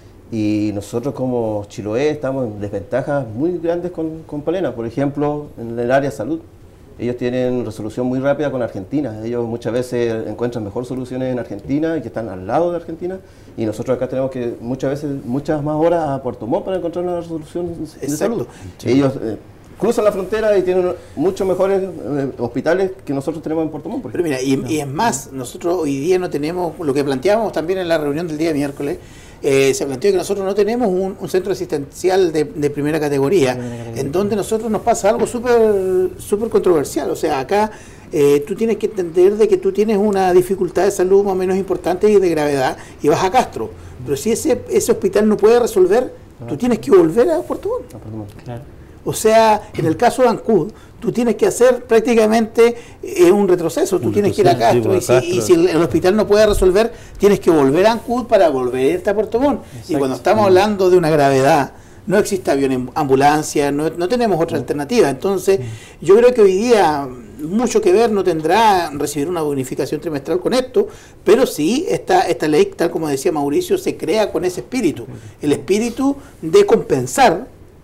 Y nosotros como Chiloé estamos en desventajas muy grandes con, con Palena. Por ejemplo, en el área de salud, ellos tienen resolución muy rápida con Argentina. Ellos muchas veces encuentran mejor soluciones en Argentina y que están al lado de Argentina. Y nosotros acá tenemos que muchas veces, muchas más horas a Puerto Montt para encontrar una resolución de Exacto. salud. Ellos eh, cruzan la frontera y tienen muchos mejores eh, hospitales que nosotros tenemos en Puerto Montt. por Pero mira, y, y es más, nosotros hoy día no tenemos, lo que planteábamos también en la reunión del día miércoles, eh, se planteó que nosotros no tenemos un, un centro asistencial de, de primera categoría, Primera categoría. en donde nosotros nos pasa algo súper súper controversial. O sea, acá eh, tú tienes que entender de que tú tienes una dificultad de salud más o menos importante y de gravedad, y vas a Castro. Pero si ese, ese hospital no puede resolver, tú tienes que volver a Puerto Montt. A Puerto Montt. Claro. O sea, en el caso de Ancud, tú tienes que hacer prácticamente eh, un retroceso, tú Un tienes que ir a retroceso, Castro, sí, y, si, a Castro. y si el, el hospital no puede resolver, tienes que volver a Ancud para volver a irte a Puerto Montt. Y Exacto. cuando estamos hablando de una gravedad, no existe avión en ambulancia, no, no tenemos otra alternativa. Entonces, yo creo que hoy día mucho que ver no tendrá recibir una bonificación trimestral con esto, pero sí esta, esta ley, tal como decía Mauricio, se crea con ese espíritu, el espíritu de compensar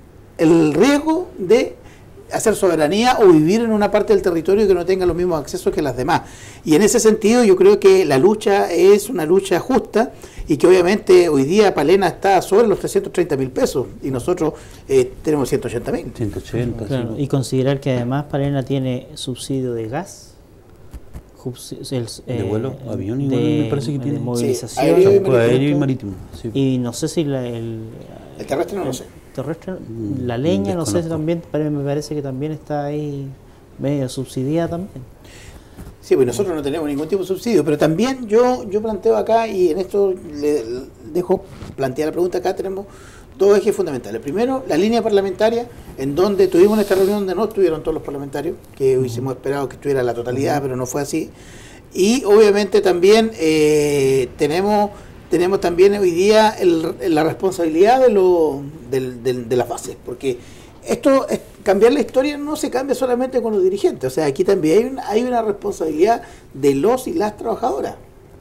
el riesgo de hacer soberanía o vivir en una parte del territorio que no tenga los mismos accesos que las demás. Y en ese sentido yo creo que la lucha es una lucha justa, y que obviamente hoy día Palena está sobre los trescientos treinta mil pesos y nosotros eh, tenemos ciento ochenta mil. ciento ochenta, Claro, sí. y considerar que además Palena tiene subsidio de gas, subsi- el, De eh, vuelo, avión de, igual me parece que de tiene. movilización, Sí, aéreo y Campo aéreo y marítimo. marítimo. Sí. y no sé si la, el, El terrestre no lo sé. terrestre, Mm, la leña, no sé si desconozco. también, pero me parece que también está ahí medio subsidiada también. Sí, pues nosotros no tenemos ningún tipo de subsidio, pero también yo yo planteo acá, y en esto le, le dejo plantear la pregunta acá, tenemos dos ejes fundamentales. Primero, la línea parlamentaria, en donde tuvimos esta reunión donde no estuvieron todos los parlamentarios, que hubiésemos esperado que estuviera la totalidad, pero no fue así. Y obviamente también eh, tenemos tenemos también hoy día el, la responsabilidad de, lo, de, de, de las bases, porque esto es, cambiar la historia no se cambia solamente con los dirigentes, o sea, aquí también hay una, hay una responsabilidad de los y las trabajadoras.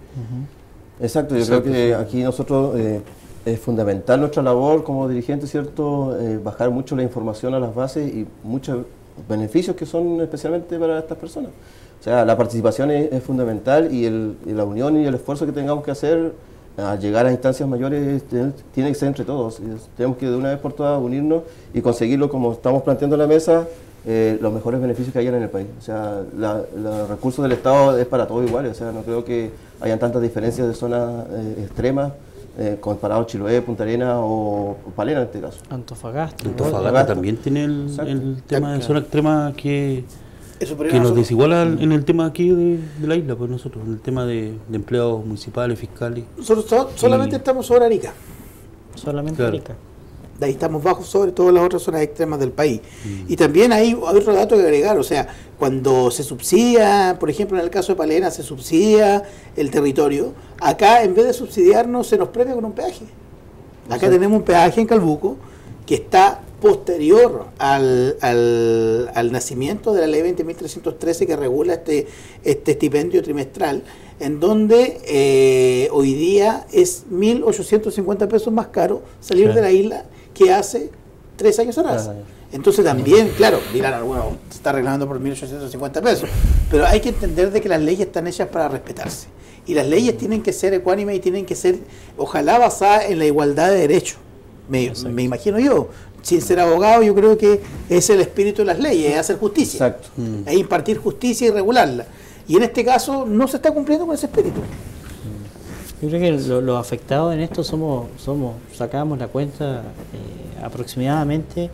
Uh-huh. Exacto, yo Exacto. creo que aquí nosotros eh, es fundamental nuestra labor como dirigentes, ¿cierto? Eh, bajar mucho la información a las bases y muchos beneficios que son especialmente para estas personas. O sea, la participación es, es fundamental y, el, y la unión y el esfuerzo que tengamos que hacer al llegar a instancias mayores tiene que ser entre todos. Tenemos que de una vez por todas unirnos y conseguirlo, como estamos planteando en la mesa, eh, los mejores beneficios que hayan en el país. O sea, la, los recursos del Estado es para todos iguales. O sea, no creo que hayan tantas diferencias de zonas eh, extremas eh, comparados Chiloé, Punta Arenas o, o Palena en este caso. Antofagasta. Antofagasta también tiene el, el tema de zona extrema que... que nos desiguala en el tema aquí de, de la isla, pues nosotros, en el tema de, de empleados municipales, fiscales. Nosotros so, solamente y, estamos sobre Arica. Solamente claro. Arica. De ahí estamos bajos sobre todas las otras zonas extremas del país. Mm. Y también hay otro dato que agregar, o sea, cuando se subsidia, por ejemplo en el caso de Palena, se subsidia el territorio, acá en vez de subsidiarnos se nos premia con un peaje. Acá Exacto. tenemos un peaje en Calbuco que está posterior al, al, al nacimiento de la ley veinte mil trescientos trece que regula este, este estipendio trimestral, en donde eh, hoy día es mil ochocientos cincuenta pesos más caro salir sí. de la isla que hace tres años atrás. Ah, Entonces también, claro, dirán, bueno, se está arreglando por mil ochocientos cincuenta pesos, pero hay que entender de que las leyes están hechas para respetarse. Y las leyes tienen que ser ecuánimes y tienen que ser, ojalá, basadas en la igualdad de derechos. Me, me imagino yo. Sin ser abogado, yo creo que es el espíritu de las leyes, es hacer justicia, Exacto. Mm. es impartir justicia y regularla. Y en este caso no se está cumpliendo con ese espíritu. Yo creo que los lo afectados en esto somos, somos sacamos la cuenta eh, aproximadamente,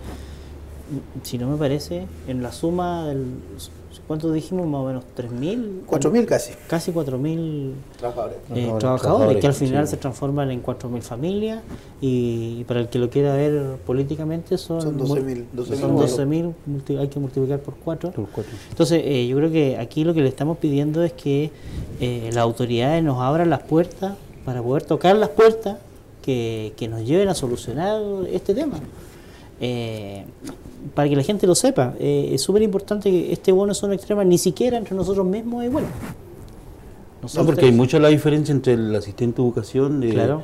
si no me parece, en la suma del... ¿Cuánto dijimos? Más o menos tres mil. cuatro mil casi. Casi cuatro mil trabajadores. Eh, trabajadores, trabajadores, que al final sí. se transforman en cuatro mil familias y para el que lo quiera ver políticamente son, son doce mil. Son doce mil, hay que multiplicar por cuatro. Entonces eh, yo creo que aquí lo que le estamos pidiendo es que eh, las autoridades nos abran las puertas para poder tocar las puertas que, que nos lleven a solucionar este tema. Eh, para que la gente lo sepa, eh, es súper importante que este bono de zona extrema ni siquiera entre nosotros mismos es bueno. Nosotros no, porque hay mucha la diferencia entre el asistente de educación, eh, claro.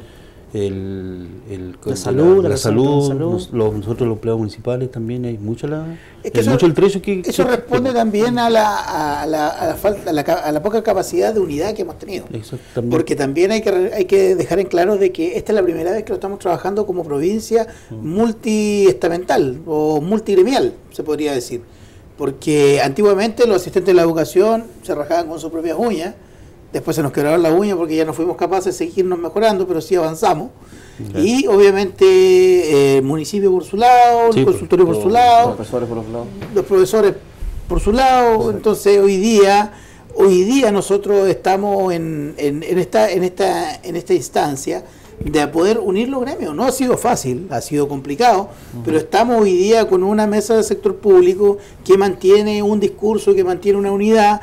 el, el, la, salud, la, la salud, salud. Nos, los, nosotros los empleados municipales también hay mucha la, es que hay eso, mucho el trecho que eso que, responde que, también a la, a, la, a, la falta, a, la, a la poca capacidad de unidad que hemos tenido. También. Porque también hay que hay que dejar en claro de que esta es la primera vez que lo estamos trabajando como provincia mm. multiestamental o multigremial, se podría decir. Porque antiguamente los asistentes de la educación se rajaban con sus propias uñas. Después se nos quebraron las uñas porque ya no fuimos capaces de seguirnos mejorando, pero sí avanzamos. Okay. Y obviamente eh, el municipio por su lado, sí, el consultorio por, por su lado, los profesores por los lados. Los profesores por su lado. Exacto. Entonces hoy día, hoy día nosotros estamos en, en, en esta, en esta, en esta instancia de poder unir los gremios. No ha sido fácil, ha sido complicado, uh-huh. pero estamos hoy día con una mesa del sector público que mantiene un discurso, que mantiene una unidad.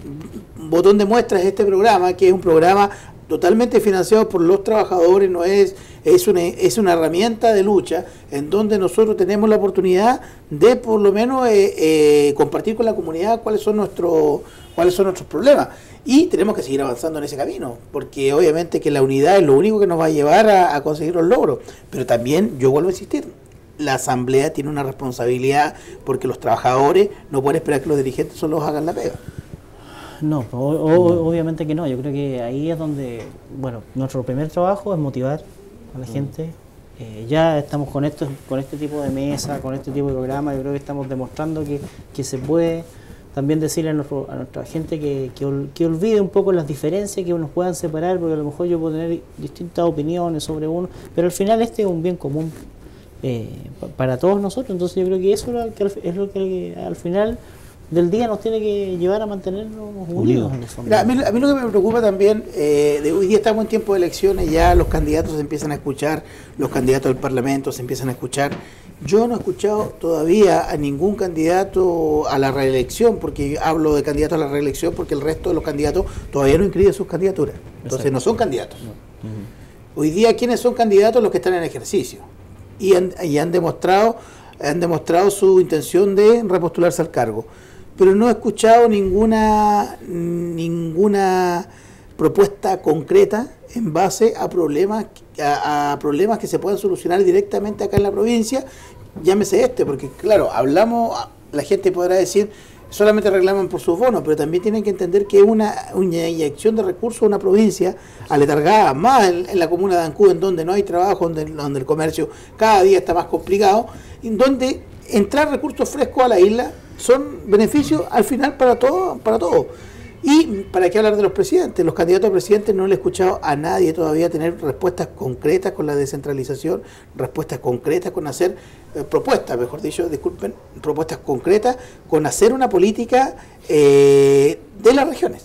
Botón de muestra es este programa, que es un programa totalmente financiado por los trabajadores, no es, es una, es una herramienta de lucha en donde nosotros tenemos la oportunidad de por lo menos eh, eh, compartir con la comunidad cuáles son nuestros cuáles son nuestros problemas. Y tenemos que seguir avanzando en ese camino, porque obviamente que la unidad es lo único que nos va a llevar a, a conseguir los logros. Pero también, yo vuelvo a insistir, la asamblea tiene una responsabilidad porque los trabajadores no pueden esperar que los dirigentes solo los hagan la pega. No, o, o, obviamente que no. Yo creo que ahí es donde, bueno, nuestro primer trabajo es motivar a la gente. Eh, ya estamos con esto, con este tipo de mesa, con este tipo de programa. Yo creo que estamos demostrando que, que se puede. También decirle a, nuestro, a nuestra gente que, que, ol, que olvide un poco las diferencias, que nos puedan separar, porque a lo mejor yo puedo tener distintas opiniones sobre uno, pero al final este es un bien común eh, para todos nosotros. Entonces yo creo que eso es lo que, es lo que al final del día nos tiene que llevar a mantenernos unidos en el fondo. Mira, a, mí, a mí lo que me preocupa también, eh, de hoy día estamos en tiempo de elecciones, ya los candidatos se empiezan a escuchar, los candidatos del Parlamento se empiezan a escuchar. Yo no he escuchado todavía a ningún candidato a la reelección, porque hablo de candidatos a la reelección porque el resto de los candidatos todavía no inscriben sus candidaturas. Entonces Exacto. no son candidatos. No. Uh-huh. Hoy día, ¿quiénes son candidatos? Los que están en ejercicio. Y han, y han demostrado han demostrado su intención de repostularse al cargo. Pero no he escuchado ninguna ninguna propuesta concreta en base a problemas a, a problemas que se puedan solucionar directamente acá en la provincia, llámese este, porque claro, hablamos, la gente podrá decir solamente reclaman por sus bonos, pero también tienen que entender que es una, una inyección de recursos a una provincia aletargada, más en, en la comuna de Ancud, en donde no hay trabajo, donde, donde el comercio cada día está más complicado, en donde entrar recursos frescos a la isla son beneficios al final para todo, para todo. Y para qué hablar de los presidentes, los candidatos a presidentes no le he escuchado a nadie todavía tener respuestas concretas con la descentralización, respuestas concretas con hacer eh, propuestas, mejor dicho, disculpen, propuestas concretas con hacer una política eh, de las regiones,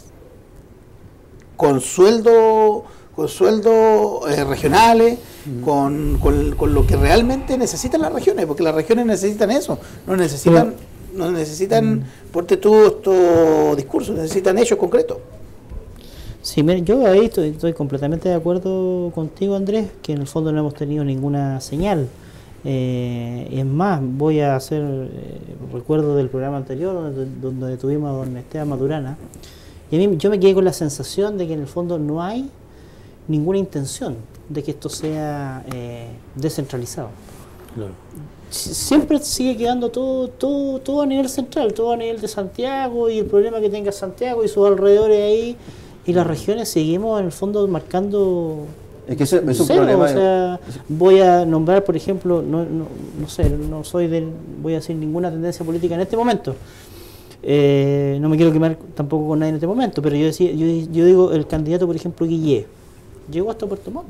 con sueldo, con sueldos eh, regionales, mm. con, con, con lo que realmente necesitan las regiones, porque las regiones necesitan eso, no necesitan... Pero, no necesitan, mm. ponte tú estos discursos, necesitan hechos concretos. Sí, mira, yo ahí estoy, estoy completamente de acuerdo contigo, Andrés, que en el fondo no hemos tenido ninguna señal. Eh, es más, voy a hacer eh, recuerdo del programa anterior donde, donde tuvimos a don Esteban Maturana, y a mí yo me quedé con la sensación de que en el fondo no hay ninguna intención de que esto sea eh, descentralizado. Claro. Siempre sigue quedando todo, todo, todo a nivel central, todo a nivel de Santiago y el problema que tenga Santiago y sus alrededores ahí, y las regiones seguimos en el fondo marcando. Es que ese, es un cero, problema. O sea, voy a nombrar, por ejemplo, no, no, no sé, no soy del, voy a decir ninguna tendencia política en este momento. Eh, no me quiero quemar tampoco con nadie en este momento, pero yo decía, yo, yo digo el candidato, por ejemplo, Guillé, llegó hasta Puerto Montt.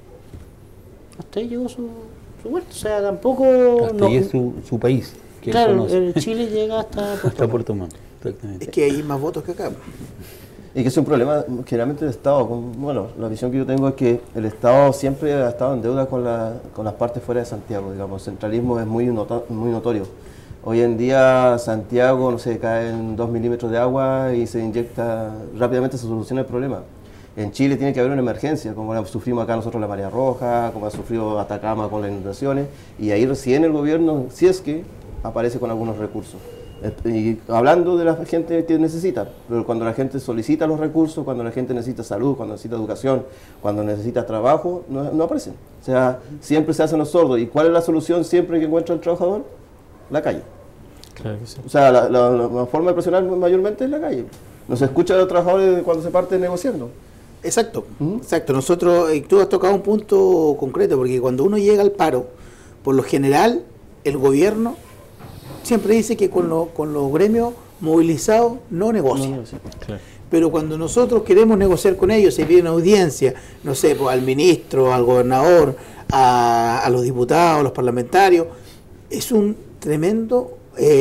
Hasta ahí llegó su. Bueno, o sea, tampoco... Hasta ahí es su, su país. Que claro, el Chile llega hasta Puerto, hasta Puerto Montt. Exactamente. Es que hay más votos que acá. Y que es un problema generalmente del Estado. Bueno, la visión que yo tengo es que el Estado siempre ha estado en deuda con, la, con las partes fuera de Santiago, digamos. El centralismo es muy, noto, muy notorio. Hoy en día Santiago, no sé, cae en dos milímetros de agua y se inyecta, rápidamente se soluciona el problema. En Chile tiene que haber una emergencia, como la sufrimos acá nosotros la marea roja, como ha sufrido Atacama con las inundaciones, y ahí recién el gobierno, si es que, aparece con algunos recursos. Y hablando de la gente que necesita, pero cuando la gente solicita los recursos, cuando la gente necesita salud, cuando necesita educación, cuando necesita trabajo, no, no aparecen. O sea, siempre se hacen los sordos. ¿Y cuál es la solución siempre que encuentra el trabajador? La calle. Claro que sí. O sea, la, la, la forma de presionar mayormente es la calle. No se escucha a los trabajadores cuando se parte negociando. Exacto, uh-huh. exacto. Nosotros, eh, tú has tocado un punto concreto, porque cuando uno llega al paro, por lo general, el gobierno siempre dice que con, lo, con los gremios movilizados no negocia. No, no, sí, claro. Pero cuando nosotros queremos negociar con ellos, se pide una audiencia, no sé, pues, al ministro, al gobernador, a, a los diputados, a los parlamentarios, es un tremendo,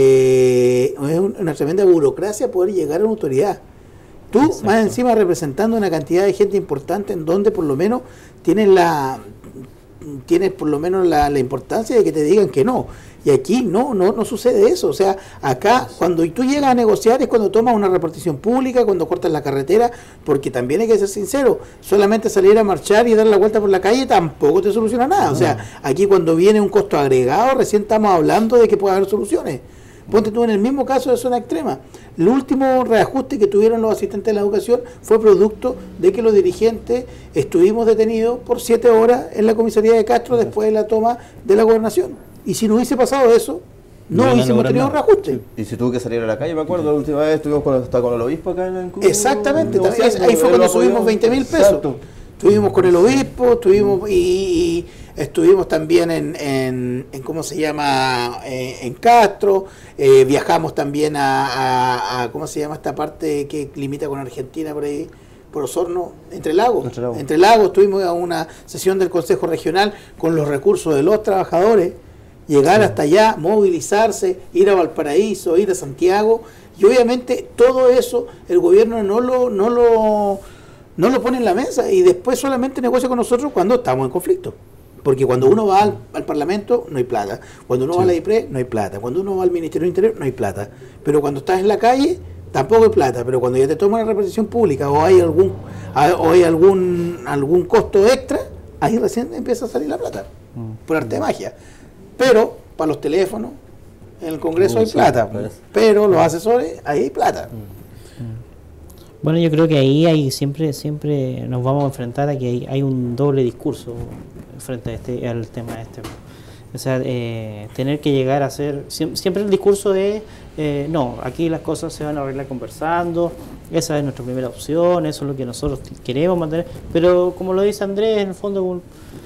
eh, es una tremenda burocracia poder llegar a una autoridad. Tú, Exacto. más encima, representando una cantidad de gente importante en donde por lo menos tienes la tienes por lo menos la, la importancia de que te digan que no. Y aquí no, no, no sucede eso. O sea, acá cuando tú llegas a negociar es cuando tomas una repartición pública, cuando cortas la carretera, porque también hay que ser sincero, solamente salir a marchar y dar la vuelta por la calle tampoco te soluciona nada. O sea, aquí cuando viene un costo agregado, recién estamos hablando de que puede haber soluciones. Ponte tú en el mismo caso de zona extrema. El último reajuste que tuvieron los asistentes de la educación fue producto de que los dirigentes estuvimos detenidos por siete horas en la comisaría de Castro después de la toma de la gobernación. Y si no hubiese pasado eso, no, no hubiésemos tenido un reajuste. Y si tuvo que salir a la calle, me acuerdo, la última vez estuvimos con, hasta con el obispo acá en el club. Exactamente, no, también, ahí fue cuando subimos veinte mil pesos. Exacto. Estuvimos con el obispo, estuvimos y, y estuvimos también en, en, en ¿cómo se llama? Eh, en Castro, eh, viajamos también a, a, a, ¿cómo se llama esta parte que limita con Argentina por ahí? Por Osorno, Entre Lagos. Entre Lagos. Entre Lagos, tuvimos a una sesión del Consejo Regional con los recursos de los trabajadores llegar Sí. hasta allá, movilizarse, ir a Valparaíso, ir a Santiago, y obviamente todo eso el gobierno no lo, no lo, no lo pone en la mesa y después solamente negocia con nosotros cuando estamos en conflicto. Porque cuando uno va al, al Parlamento no hay plata, cuando uno Sí. va a la I P R E no hay plata, cuando uno va al Ministerio del Interior no hay plata, pero cuando estás en la calle tampoco hay plata, pero cuando ya te toman la representación pública o hay algún o hay algún algún costo extra, ahí recién empieza a salir la plata, por arte de magia. Pero para los teléfonos, en el Congreso No, hay sí, plata, parece. pero los asesores, ahí hay plata. Bueno, yo creo que ahí hay siempre siempre nos vamos a enfrentar a que hay, hay un doble discurso frente a este al tema este. O sea, eh, tener que llegar a ser siem- siempre el discurso es eh, no, aquí las cosas se van a arreglar conversando, esa es nuestra primera opción, eso es lo que nosotros queremos mantener, pero como lo dice Andrés, en el fondo un-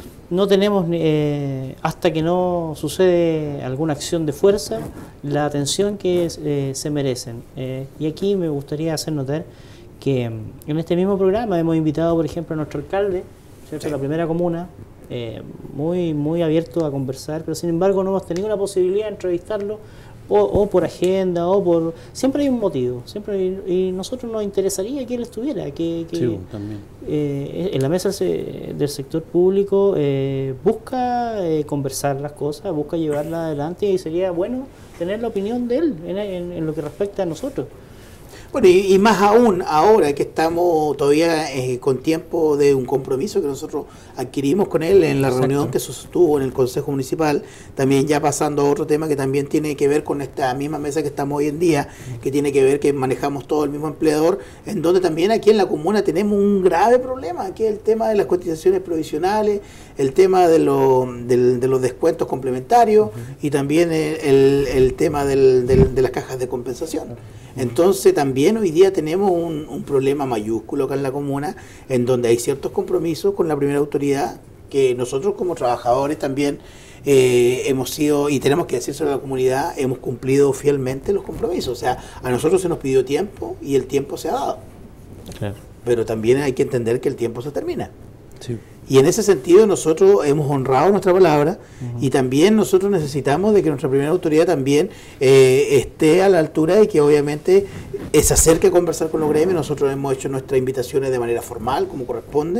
no tenemos eh, hasta que no sucede alguna acción de fuerza la atención que eh, se merecen. Eh, y aquí me gustaría hacer notar que mm, en este mismo programa hemos invitado, por ejemplo, a nuestro alcalde, ¿cierto? La primera comuna, eh, muy muy abierto a conversar, pero sin embargo no hemos tenido la posibilidad de entrevistarlo o, o por agenda o por... Siempre hay un motivo, siempre hay- y nosotros nos interesaría que él estuviera, que, que, Sí, también. eh, en la mesa del se- del sector público eh, busca eh, conversar las cosas, busca llevarlas adelante y sería bueno tener la opinión de él en, en- en lo que respecta a nosotros. Bueno, y, y más aún ahora que estamos todavía eh, con tiempo de un compromiso que nosotros adquirimos con él en la Exacto. reunión que se sostuvo en el Consejo Municipal, también ya pasando a otro tema que también tiene que ver con esta misma mesa que estamos hoy en día, que tiene que ver que manejamos todo el mismo empleador, en donde también aquí en la comuna tenemos un grave problema, que es el tema de las cotizaciones provisionales, el tema de, lo- del- de los descuentos complementarios y también el, el- el tema del- del- de las cajas de compensación. Entonces también hoy día tenemos un, un problema mayúsculo acá en la comuna, en donde hay ciertos compromisos con la primera autoridad, que nosotros como trabajadores también eh, hemos sido, y tenemos que decírselo a la comunidad, hemos cumplido fielmente los compromisos. O sea, a nosotros se nos pidió tiempo y el tiempo se ha dado. Claro. Pero también hay que entender que el tiempo se termina. Sí. Y en ese sentido nosotros hemos honrado nuestra palabra y también nosotros necesitamos de que nuestra primera autoridad también eh, esté a la altura y que obviamente eh, se acerque a conversar con los gremios. Nosotros hemos hecho nuestras invitaciones de manera formal, como corresponde,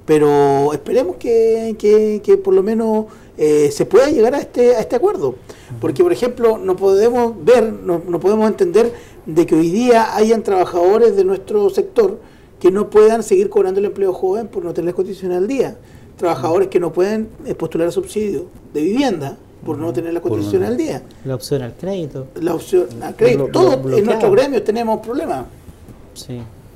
pero esperemos que, que, que por lo menos eh, se pueda llegar a este, a este acuerdo. Porque, por ejemplo, no podemos ver, no, no podemos entender de que hoy día hayan trabajadores de nuestro sector que no puedan seguir cobrando el empleo joven por no tener las cotizaciones al día. Trabajadores que no pueden eh, postular a subsidio de vivienda por no tener las Por cotizaciones no- al día. La opción al crédito. La opción a crédito. Blo- Todos bloqueado. en nuestros gremios tenemos problemas. Sí.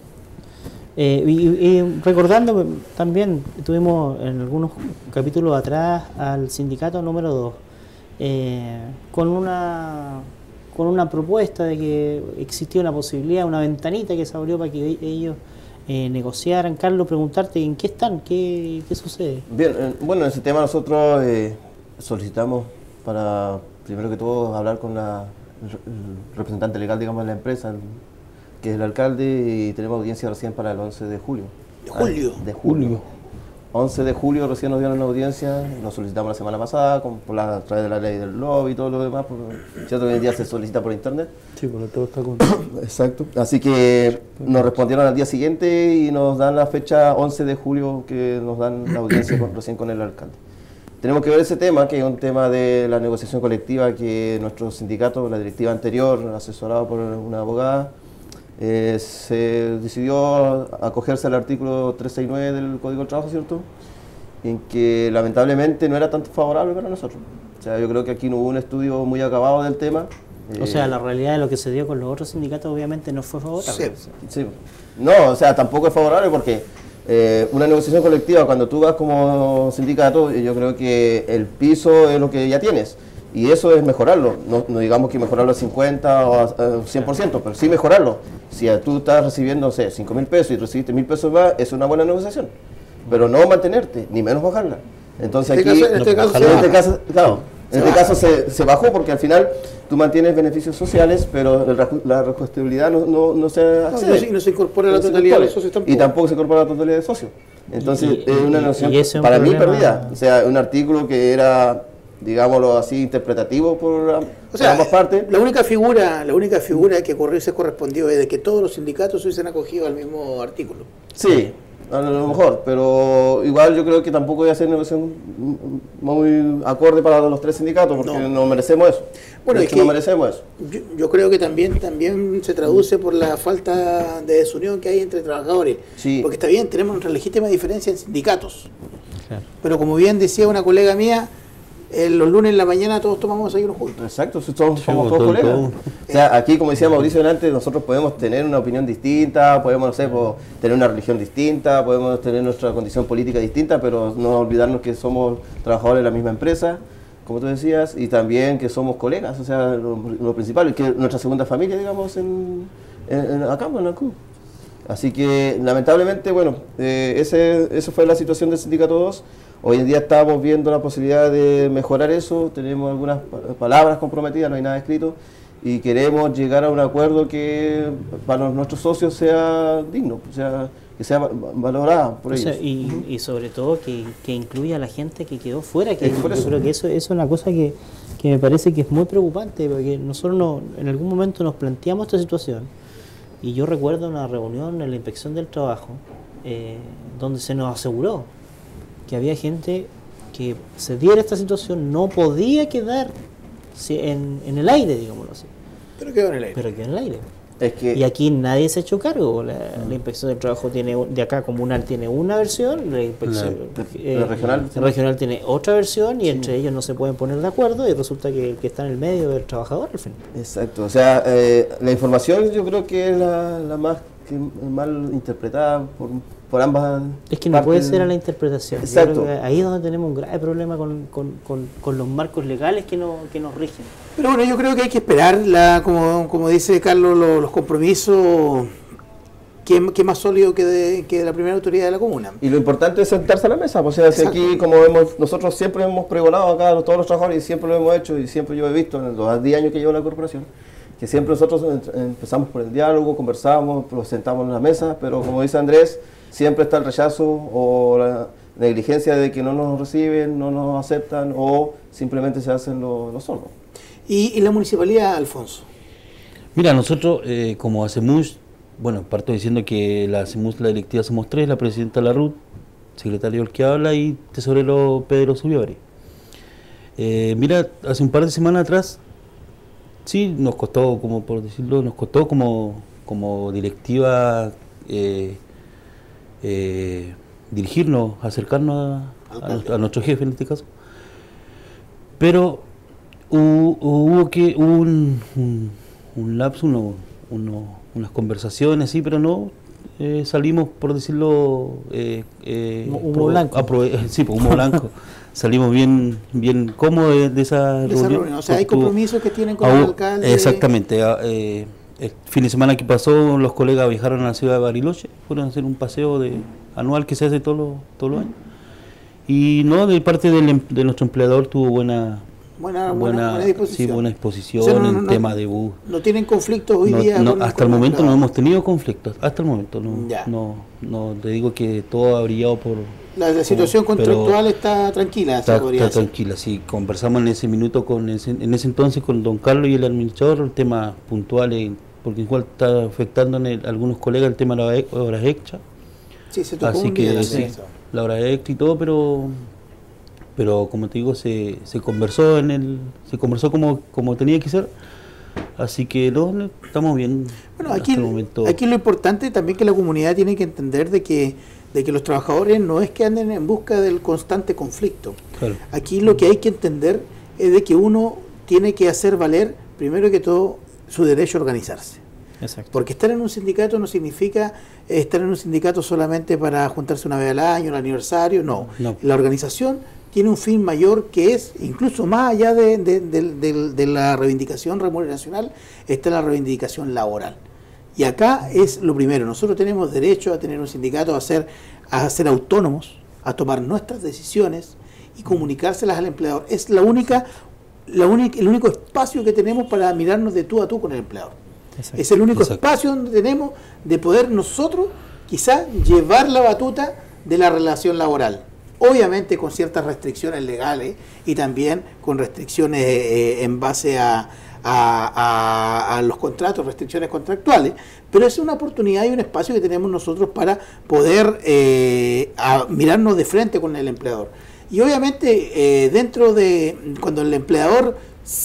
Eh, y, y recordando también, tuvimos en algunos capítulos atrás al sindicato número dos, eh, con una con una propuesta de que existía una posibilidad, una ventanita que se abrió para que ellos eh, negociaran. Carlos, preguntarte en qué están, qué, qué sucede. Bien, eh, bueno, en ese tema nosotros eh, solicitamos para, primero que todo, hablar con la, el, el representante legal, digamos, de la empresa, el- que es el alcalde, y tenemos audiencia recién para el once de julio. ¿De julio? Ah, de julio. once de julio recién nos dieron la audiencia, lo solicitamos la semana pasada, con, por la, a través de la ley del lobby y todo lo demás, porque cierto que hoy en día se solicita por internet. Sí, pero todo está con... Exacto. Así que nos respondieron al día siguiente y nos dan la fecha once de julio que nos dan la audiencia con- recién con el alcalde. Tenemos que ver ese tema, que es un tema de la negociación colectiva que nuestro sindicato, la directiva anterior, asesorado por una abogada, eh, se decidió acogerse al artículo trescientos sesenta y nueve del Código del Trabajo, ¿cierto? En que lamentablemente no era tanto favorable para nosotros. O sea, yo creo que aquí no hubo un estudio muy acabado del tema. O Eh, sea, la realidad de lo que se dio con los otros sindicatos obviamente no fue favorable. Sí. Sí. No, o sea, tampoco es favorable porque eh, una negociación colectiva, cuando tú vas como sindicato, yo creo que el piso es lo que ya tienes. Y eso es mejorarlo. No, no digamos que mejorarlo a cincuenta o a, a cien por ciento, pero sí mejorarlo. Si tú estás recibiendo, no sé, cinco mil pesos y recibiste mil pesos más, es una buena negociación. Pero no mantenerte, ni menos bajarla. Entonces En este aquí, caso- en este caso en se este baja. caso, claro, en este caso se, se bajó porque al final tú mantienes beneficios sociales, pero el reaju- la reajustabilidad no, no, no se No, accede. no se- no se incorpora la No se totalidad de incorpora. los socios tampoco. Y tampoco se incorpora la totalidad de socios. Entonces Y- es una y- negociación y ese es un para mí problema- perdida. O sea, un artículo que era digámoslo así, interpretativo por, O por sea, ambas partes. la única figura, la única figura que ocurrió y se correspondió es de que todos los sindicatos se hubiesen acogido al mismo artículo. Sí, a lo mejor, pero igual yo creo que tampoco voy a hacer negociación muy acorde para los tres sindicatos, porque no, no merecemos eso. Bueno, de es hecho, que no merecemos eso. Yo, yo creo que también también se traduce por la falta de desunión que hay entre trabajadores. Sí. Porque está bien, tenemos una legítima diferencia en sindicatos. Claro. Pero como bien decía una colega mía, eh, los lunes en la mañana todos tomamos desayuno juntos. Exacto, si somos, somos Sí, todos todo- colegas. todo. O sea, aquí, como decía Mauricio delante, nosotros podemos tener una opinión distinta, podemos, no sé, po- tener una religión distinta, podemos tener nuestra condición política distinta, pero no olvidarnos que somos trabajadores de la misma empresa, como tú decías, y también que somos colegas, o sea, lo, lo principal, que es nuestra segunda familia, digamos, en, en, en acá, en Ancú. Así que, lamentablemente, bueno, eh, ese, esa fue la situación del Sindicato dos. Hoy en día estamos viendo la posibilidad de mejorar eso, tenemos algunas pa- palabras comprometidas, no hay nada escrito, y queremos llegar a un acuerdo que para nuestros socios sea digno, o sea, que sea va- valorado por O ellos. sea, y, y sobre todo que, que incluya a la gente que quedó fuera, que Es por yo eso. creo que eso, eso es una cosa que, que me parece que es muy preocupante, porque nosotros no, en algún momento nos planteamos esta situación, y yo recuerdo una reunión en la Inspección del Trabajo, eh, donde se nos aseguró que había gente que se diera esta situación, no podía quedar si- en, en el aire, digámoslo así, Pero quedó en el aire. pero quedó en el aire. Es que Y aquí nadie se ha hecho cargo. La, la Inspección del Trabajo tiene de acá comunal tiene una versión, la inspección La- la regional. la regional tiene otra versión y entre ellos no se pueden poner de acuerdo y resulta que el que está en el medio es el trabajador al final. Exacto, o sea, eh, la información yo creo que es la, la más que mal interpretada por, por ambas. Es que no partes. puede ser a la interpretación. Yo Exacto. creo que ahí es donde tenemos un grave problema con, con, con, con los marcos legales que, no, que nos rigen. Pero bueno, yo creo que hay que esperar, la, como, como dice Carlos, lo- los compromisos, que, que más sólido que de, que de la primera autoridad de la comuna. Y lo importante es sentarse a la mesa, pues, o sea, si Exacto. aquí, como hemos, nosotros siempre hemos pregonado acá, todos los trabajadores, y siempre lo hemos hecho, y siempre yo he visto en los diez años que llevo en la corporación, que siempre nosotros en- empezamos por el diálogo, conversamos, nos sentamos en la mesa, pero como dice Andrés, siempre está el rechazo o la negligencia de que no nos reciben, no nos aceptan, o simplemente se hacen los, los sordos. Y, y la municipalidad, Alfonso. Mira, nosotros eh, como ACEMUS, bueno, parto diciendo que la ACEMUS, la directiva somos tres, la presidenta Larrut, secretario el que habla y tesorero Pedro Subiori. Eh, mira, hace un par de semanas atrás, sí, nos costó, como por decirlo, nos costó como, como directiva eh, eh, dirigirnos, acercarnos a, a, nuestro, a nuestro jefe en este caso. Pero hubo, hubo que hubo un, un, un lapso, uno, uno, unas conversaciones, sí, pero no eh, salimos, por decirlo, eh, eh, Humo pro- blanco. aprove- sí, pues, humo blanco. Salimos bien, bien cómodos de, de esa De esa reunión. reunión. O sea, hay Estuvo- compromisos que tienen con Ah, el hubo- alcalde. Exactamente. ah, eh, el fin de semana que pasó, los colegas viajaron a la ciudad de Bariloche, fueron a hacer un paseo de, anual que se hace todos los, todos los años. Y no, de parte del, em- de nuestro empleador tuvo buena, Buena, buena, buena disposición. sí, buena exposición O sea, no- en no- no- tema de bus. No tienen conflictos hoy No- día. no, con- hasta con el los momento no empleados. hemos tenido conflictos, hasta el momento no, Ya. no, no te digo que todo ha brillado por... La, la situación pero contractual está tranquila, se Está, podría está decir. tranquila, sí. Conversamos en ese minuto, con ese, en ese entonces con don Carlos y el administrador, temas puntuales, porque igual está afectando en el- algunos colegas el tema de las horas extras. Sí, se tocó Así un día que también sí, eso. la hora extra y todo, pero pero como te digo, se, se conversó en el se conversó como, como tenía que ser. Así que no, no, estamos bien. Bueno, hasta aquí, el momento. aquí lo importante también que la comunidad tiene que entender de que, de que los trabajadores no es que anden en busca del constante conflicto. Claro. Aquí lo que hay que entender es de que uno tiene que hacer valer, primero que todo, su derecho a organizarse. Exacto. Porque estar en un sindicato no significa eh, estar en un sindicato solamente para juntarse una vez al año, el aniversario, no. No. La organización tiene un fin mayor que es, incluso más allá de, de- de- de- de la reivindicación remuneracional, está la reivindicación laboral. Y acá es lo primero, nosotros tenemos derecho a tener un sindicato, a ser, a ser autónomos, a tomar nuestras decisiones y comunicárselas al empleador. Es la única, la única, el único espacio que tenemos para mirarnos de tú a tú con el empleador. Exacto. Es el único Exacto. espacio donde tenemos de poder nosotros quizás llevar la batuta de la relación laboral. obviamente con ciertas restricciones legales y también con restricciones eh, en base a, a, a, a los contratos, restricciones contractuales, pero es una oportunidad y un espacio que tenemos nosotros para poder eh, a mirarnos de frente con el empleador. Y obviamente eh, dentro de, cuando el empleador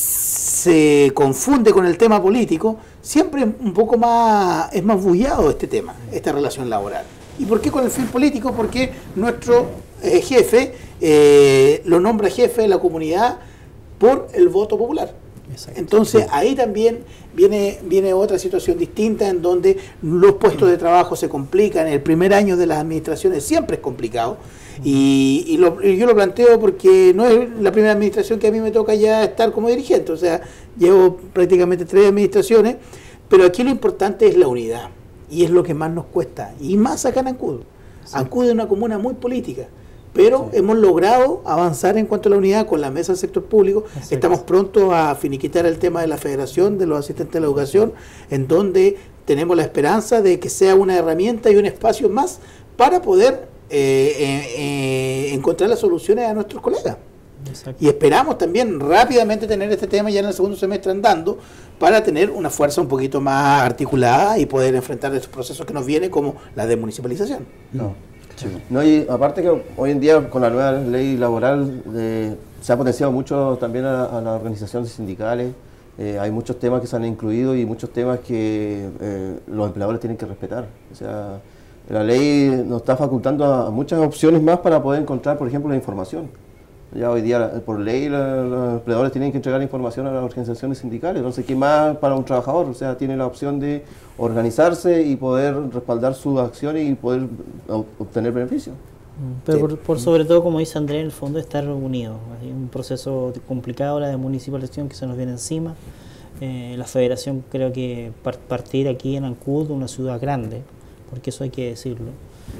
se confunde con el tema político, siempre un poco más, es más bullado este tema, esta relación laboral. ¿Y por qué con el fin político? Porque nuestro eh, jefe eh, lo nombra jefe de la comunidad por el voto popular. Exacto. Entonces ahí también viene, viene otra situación distinta en donde los puestos de trabajo se complican. El primer año de las administraciones siempre es complicado. Y, y, lo, y yo lo planteo porque no es la primera administración que a mí me toca ya estar como dirigente, o sea, llevo prácticamente tres administraciones, pero aquí lo importante es la unidad, y es lo que más nos cuesta, y más acá en Ancud. Sí. Ancud es una comuna muy política, pero sí, hemos logrado avanzar en cuanto a la unidad con la mesa del sector público. Así Estamos es. prontos a finiquitar el tema de la federación de los asistentes de la educación, en donde tenemos la esperanza de que sea una herramienta y un espacio más para poder Eh, eh, eh, encontrar las soluciones a nuestros colegas. Exacto. Y esperamos también rápidamente tener este tema ya en el segundo semestre andando para tener una fuerza un poquito más articulada y poder enfrentar estos procesos que nos vienen como la desmunicipalización. No. Sí. No, y aparte que hoy en día con la nueva ley laboral eh, se ha potenciado mucho también a, a las organizaciones sindicales. Eh, hay muchos temas que se han incluido y muchos temas que eh, los empleadores tienen que respetar. O sea, la ley nos está facultando a muchas opciones más para poder encontrar, por ejemplo, la información. Ya hoy día, por ley, la, los empleadores tienen que entregar información a las organizaciones sindicales. Entonces, ¿qué más para un trabajador? O sea, tiene la opción de organizarse y poder respaldar sus acciones y poder obtener beneficios. Pero por, por sobre todo, como dice Andrés, en el fondo estar unidos. Hay un proceso complicado, la de municipalización que se nos viene encima. Eh, la federación creo que par, partir aquí en Ancud, una ciudad grande, porque eso hay que decirlo.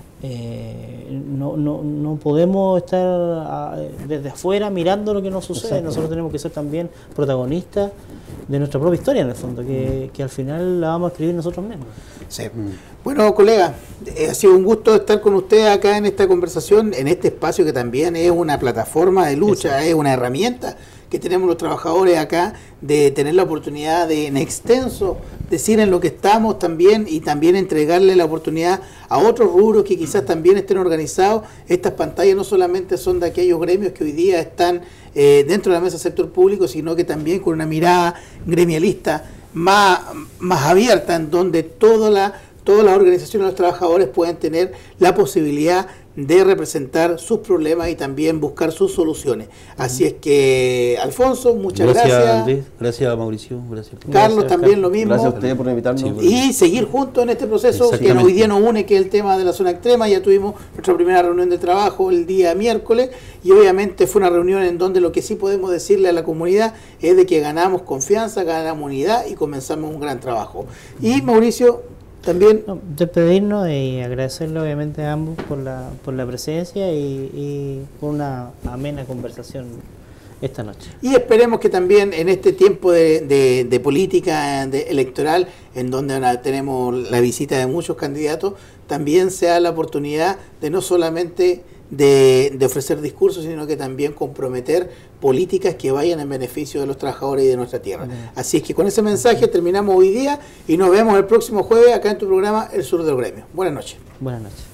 Eh, no, no, no podemos estar a, desde afuera mirando lo que nos sucede. Exacto. Nosotros tenemos que ser también protagonistas de nuestra propia historia, en el fondo, que, que al final la vamos a escribir nosotros mismos. Sí. Bueno, colega, eh, ha sido un gusto estar con usted acá en esta conversación, en este espacio que también es una plataforma de lucha, Exacto. es una herramienta que tenemos los trabajadores acá, de tener la oportunidad de en extenso decir en lo que estamos también, y también entregarle la oportunidad a otros rubros que quizás también estén organizados. Estas pantallas no solamente son de aquellos gremios que hoy día están eh, dentro de la mesa del sector público, sino que también con una mirada gremialista más, más abierta, en donde toda la, todas las organizaciones de los trabajadores pueden tener la posibilidad de representar sus problemas y también buscar sus soluciones. Así es que, Alfonso, muchas gracias. Gracias, Andrés. Gracias, Mauricio. Gracias. Carlos, Gracias, también Carlos. lo mismo. Gracias a ustedes por invitarnos. Sí, y seguir juntos en este proceso que hoy día nos une, que es el tema de la zona extrema. Ya tuvimos nuestra primera reunión de trabajo el día miércoles, y obviamente fue una reunión en donde lo que sí podemos decirle a la comunidad es de que ganamos confianza, ganamos unidad y comenzamos un gran trabajo. Y Mauricio, también no, despedirnos y agradecerle obviamente a ambos por la, por la presencia y, y por una amena conversación esta noche. Y esperemos que también en este tiempo de, de, de política de electoral, en donde ahora tenemos la visita de muchos candidatos, también sea la oportunidad de no solamente de, de ofrecer discursos, sino que también comprometer políticas que vayan en beneficio de los trabajadores y de nuestra tierra. Así es que con ese mensaje terminamos hoy día y nos vemos el próximo jueves acá en tu programa El Sur del Gremio. Buenas noches. Buenas noches.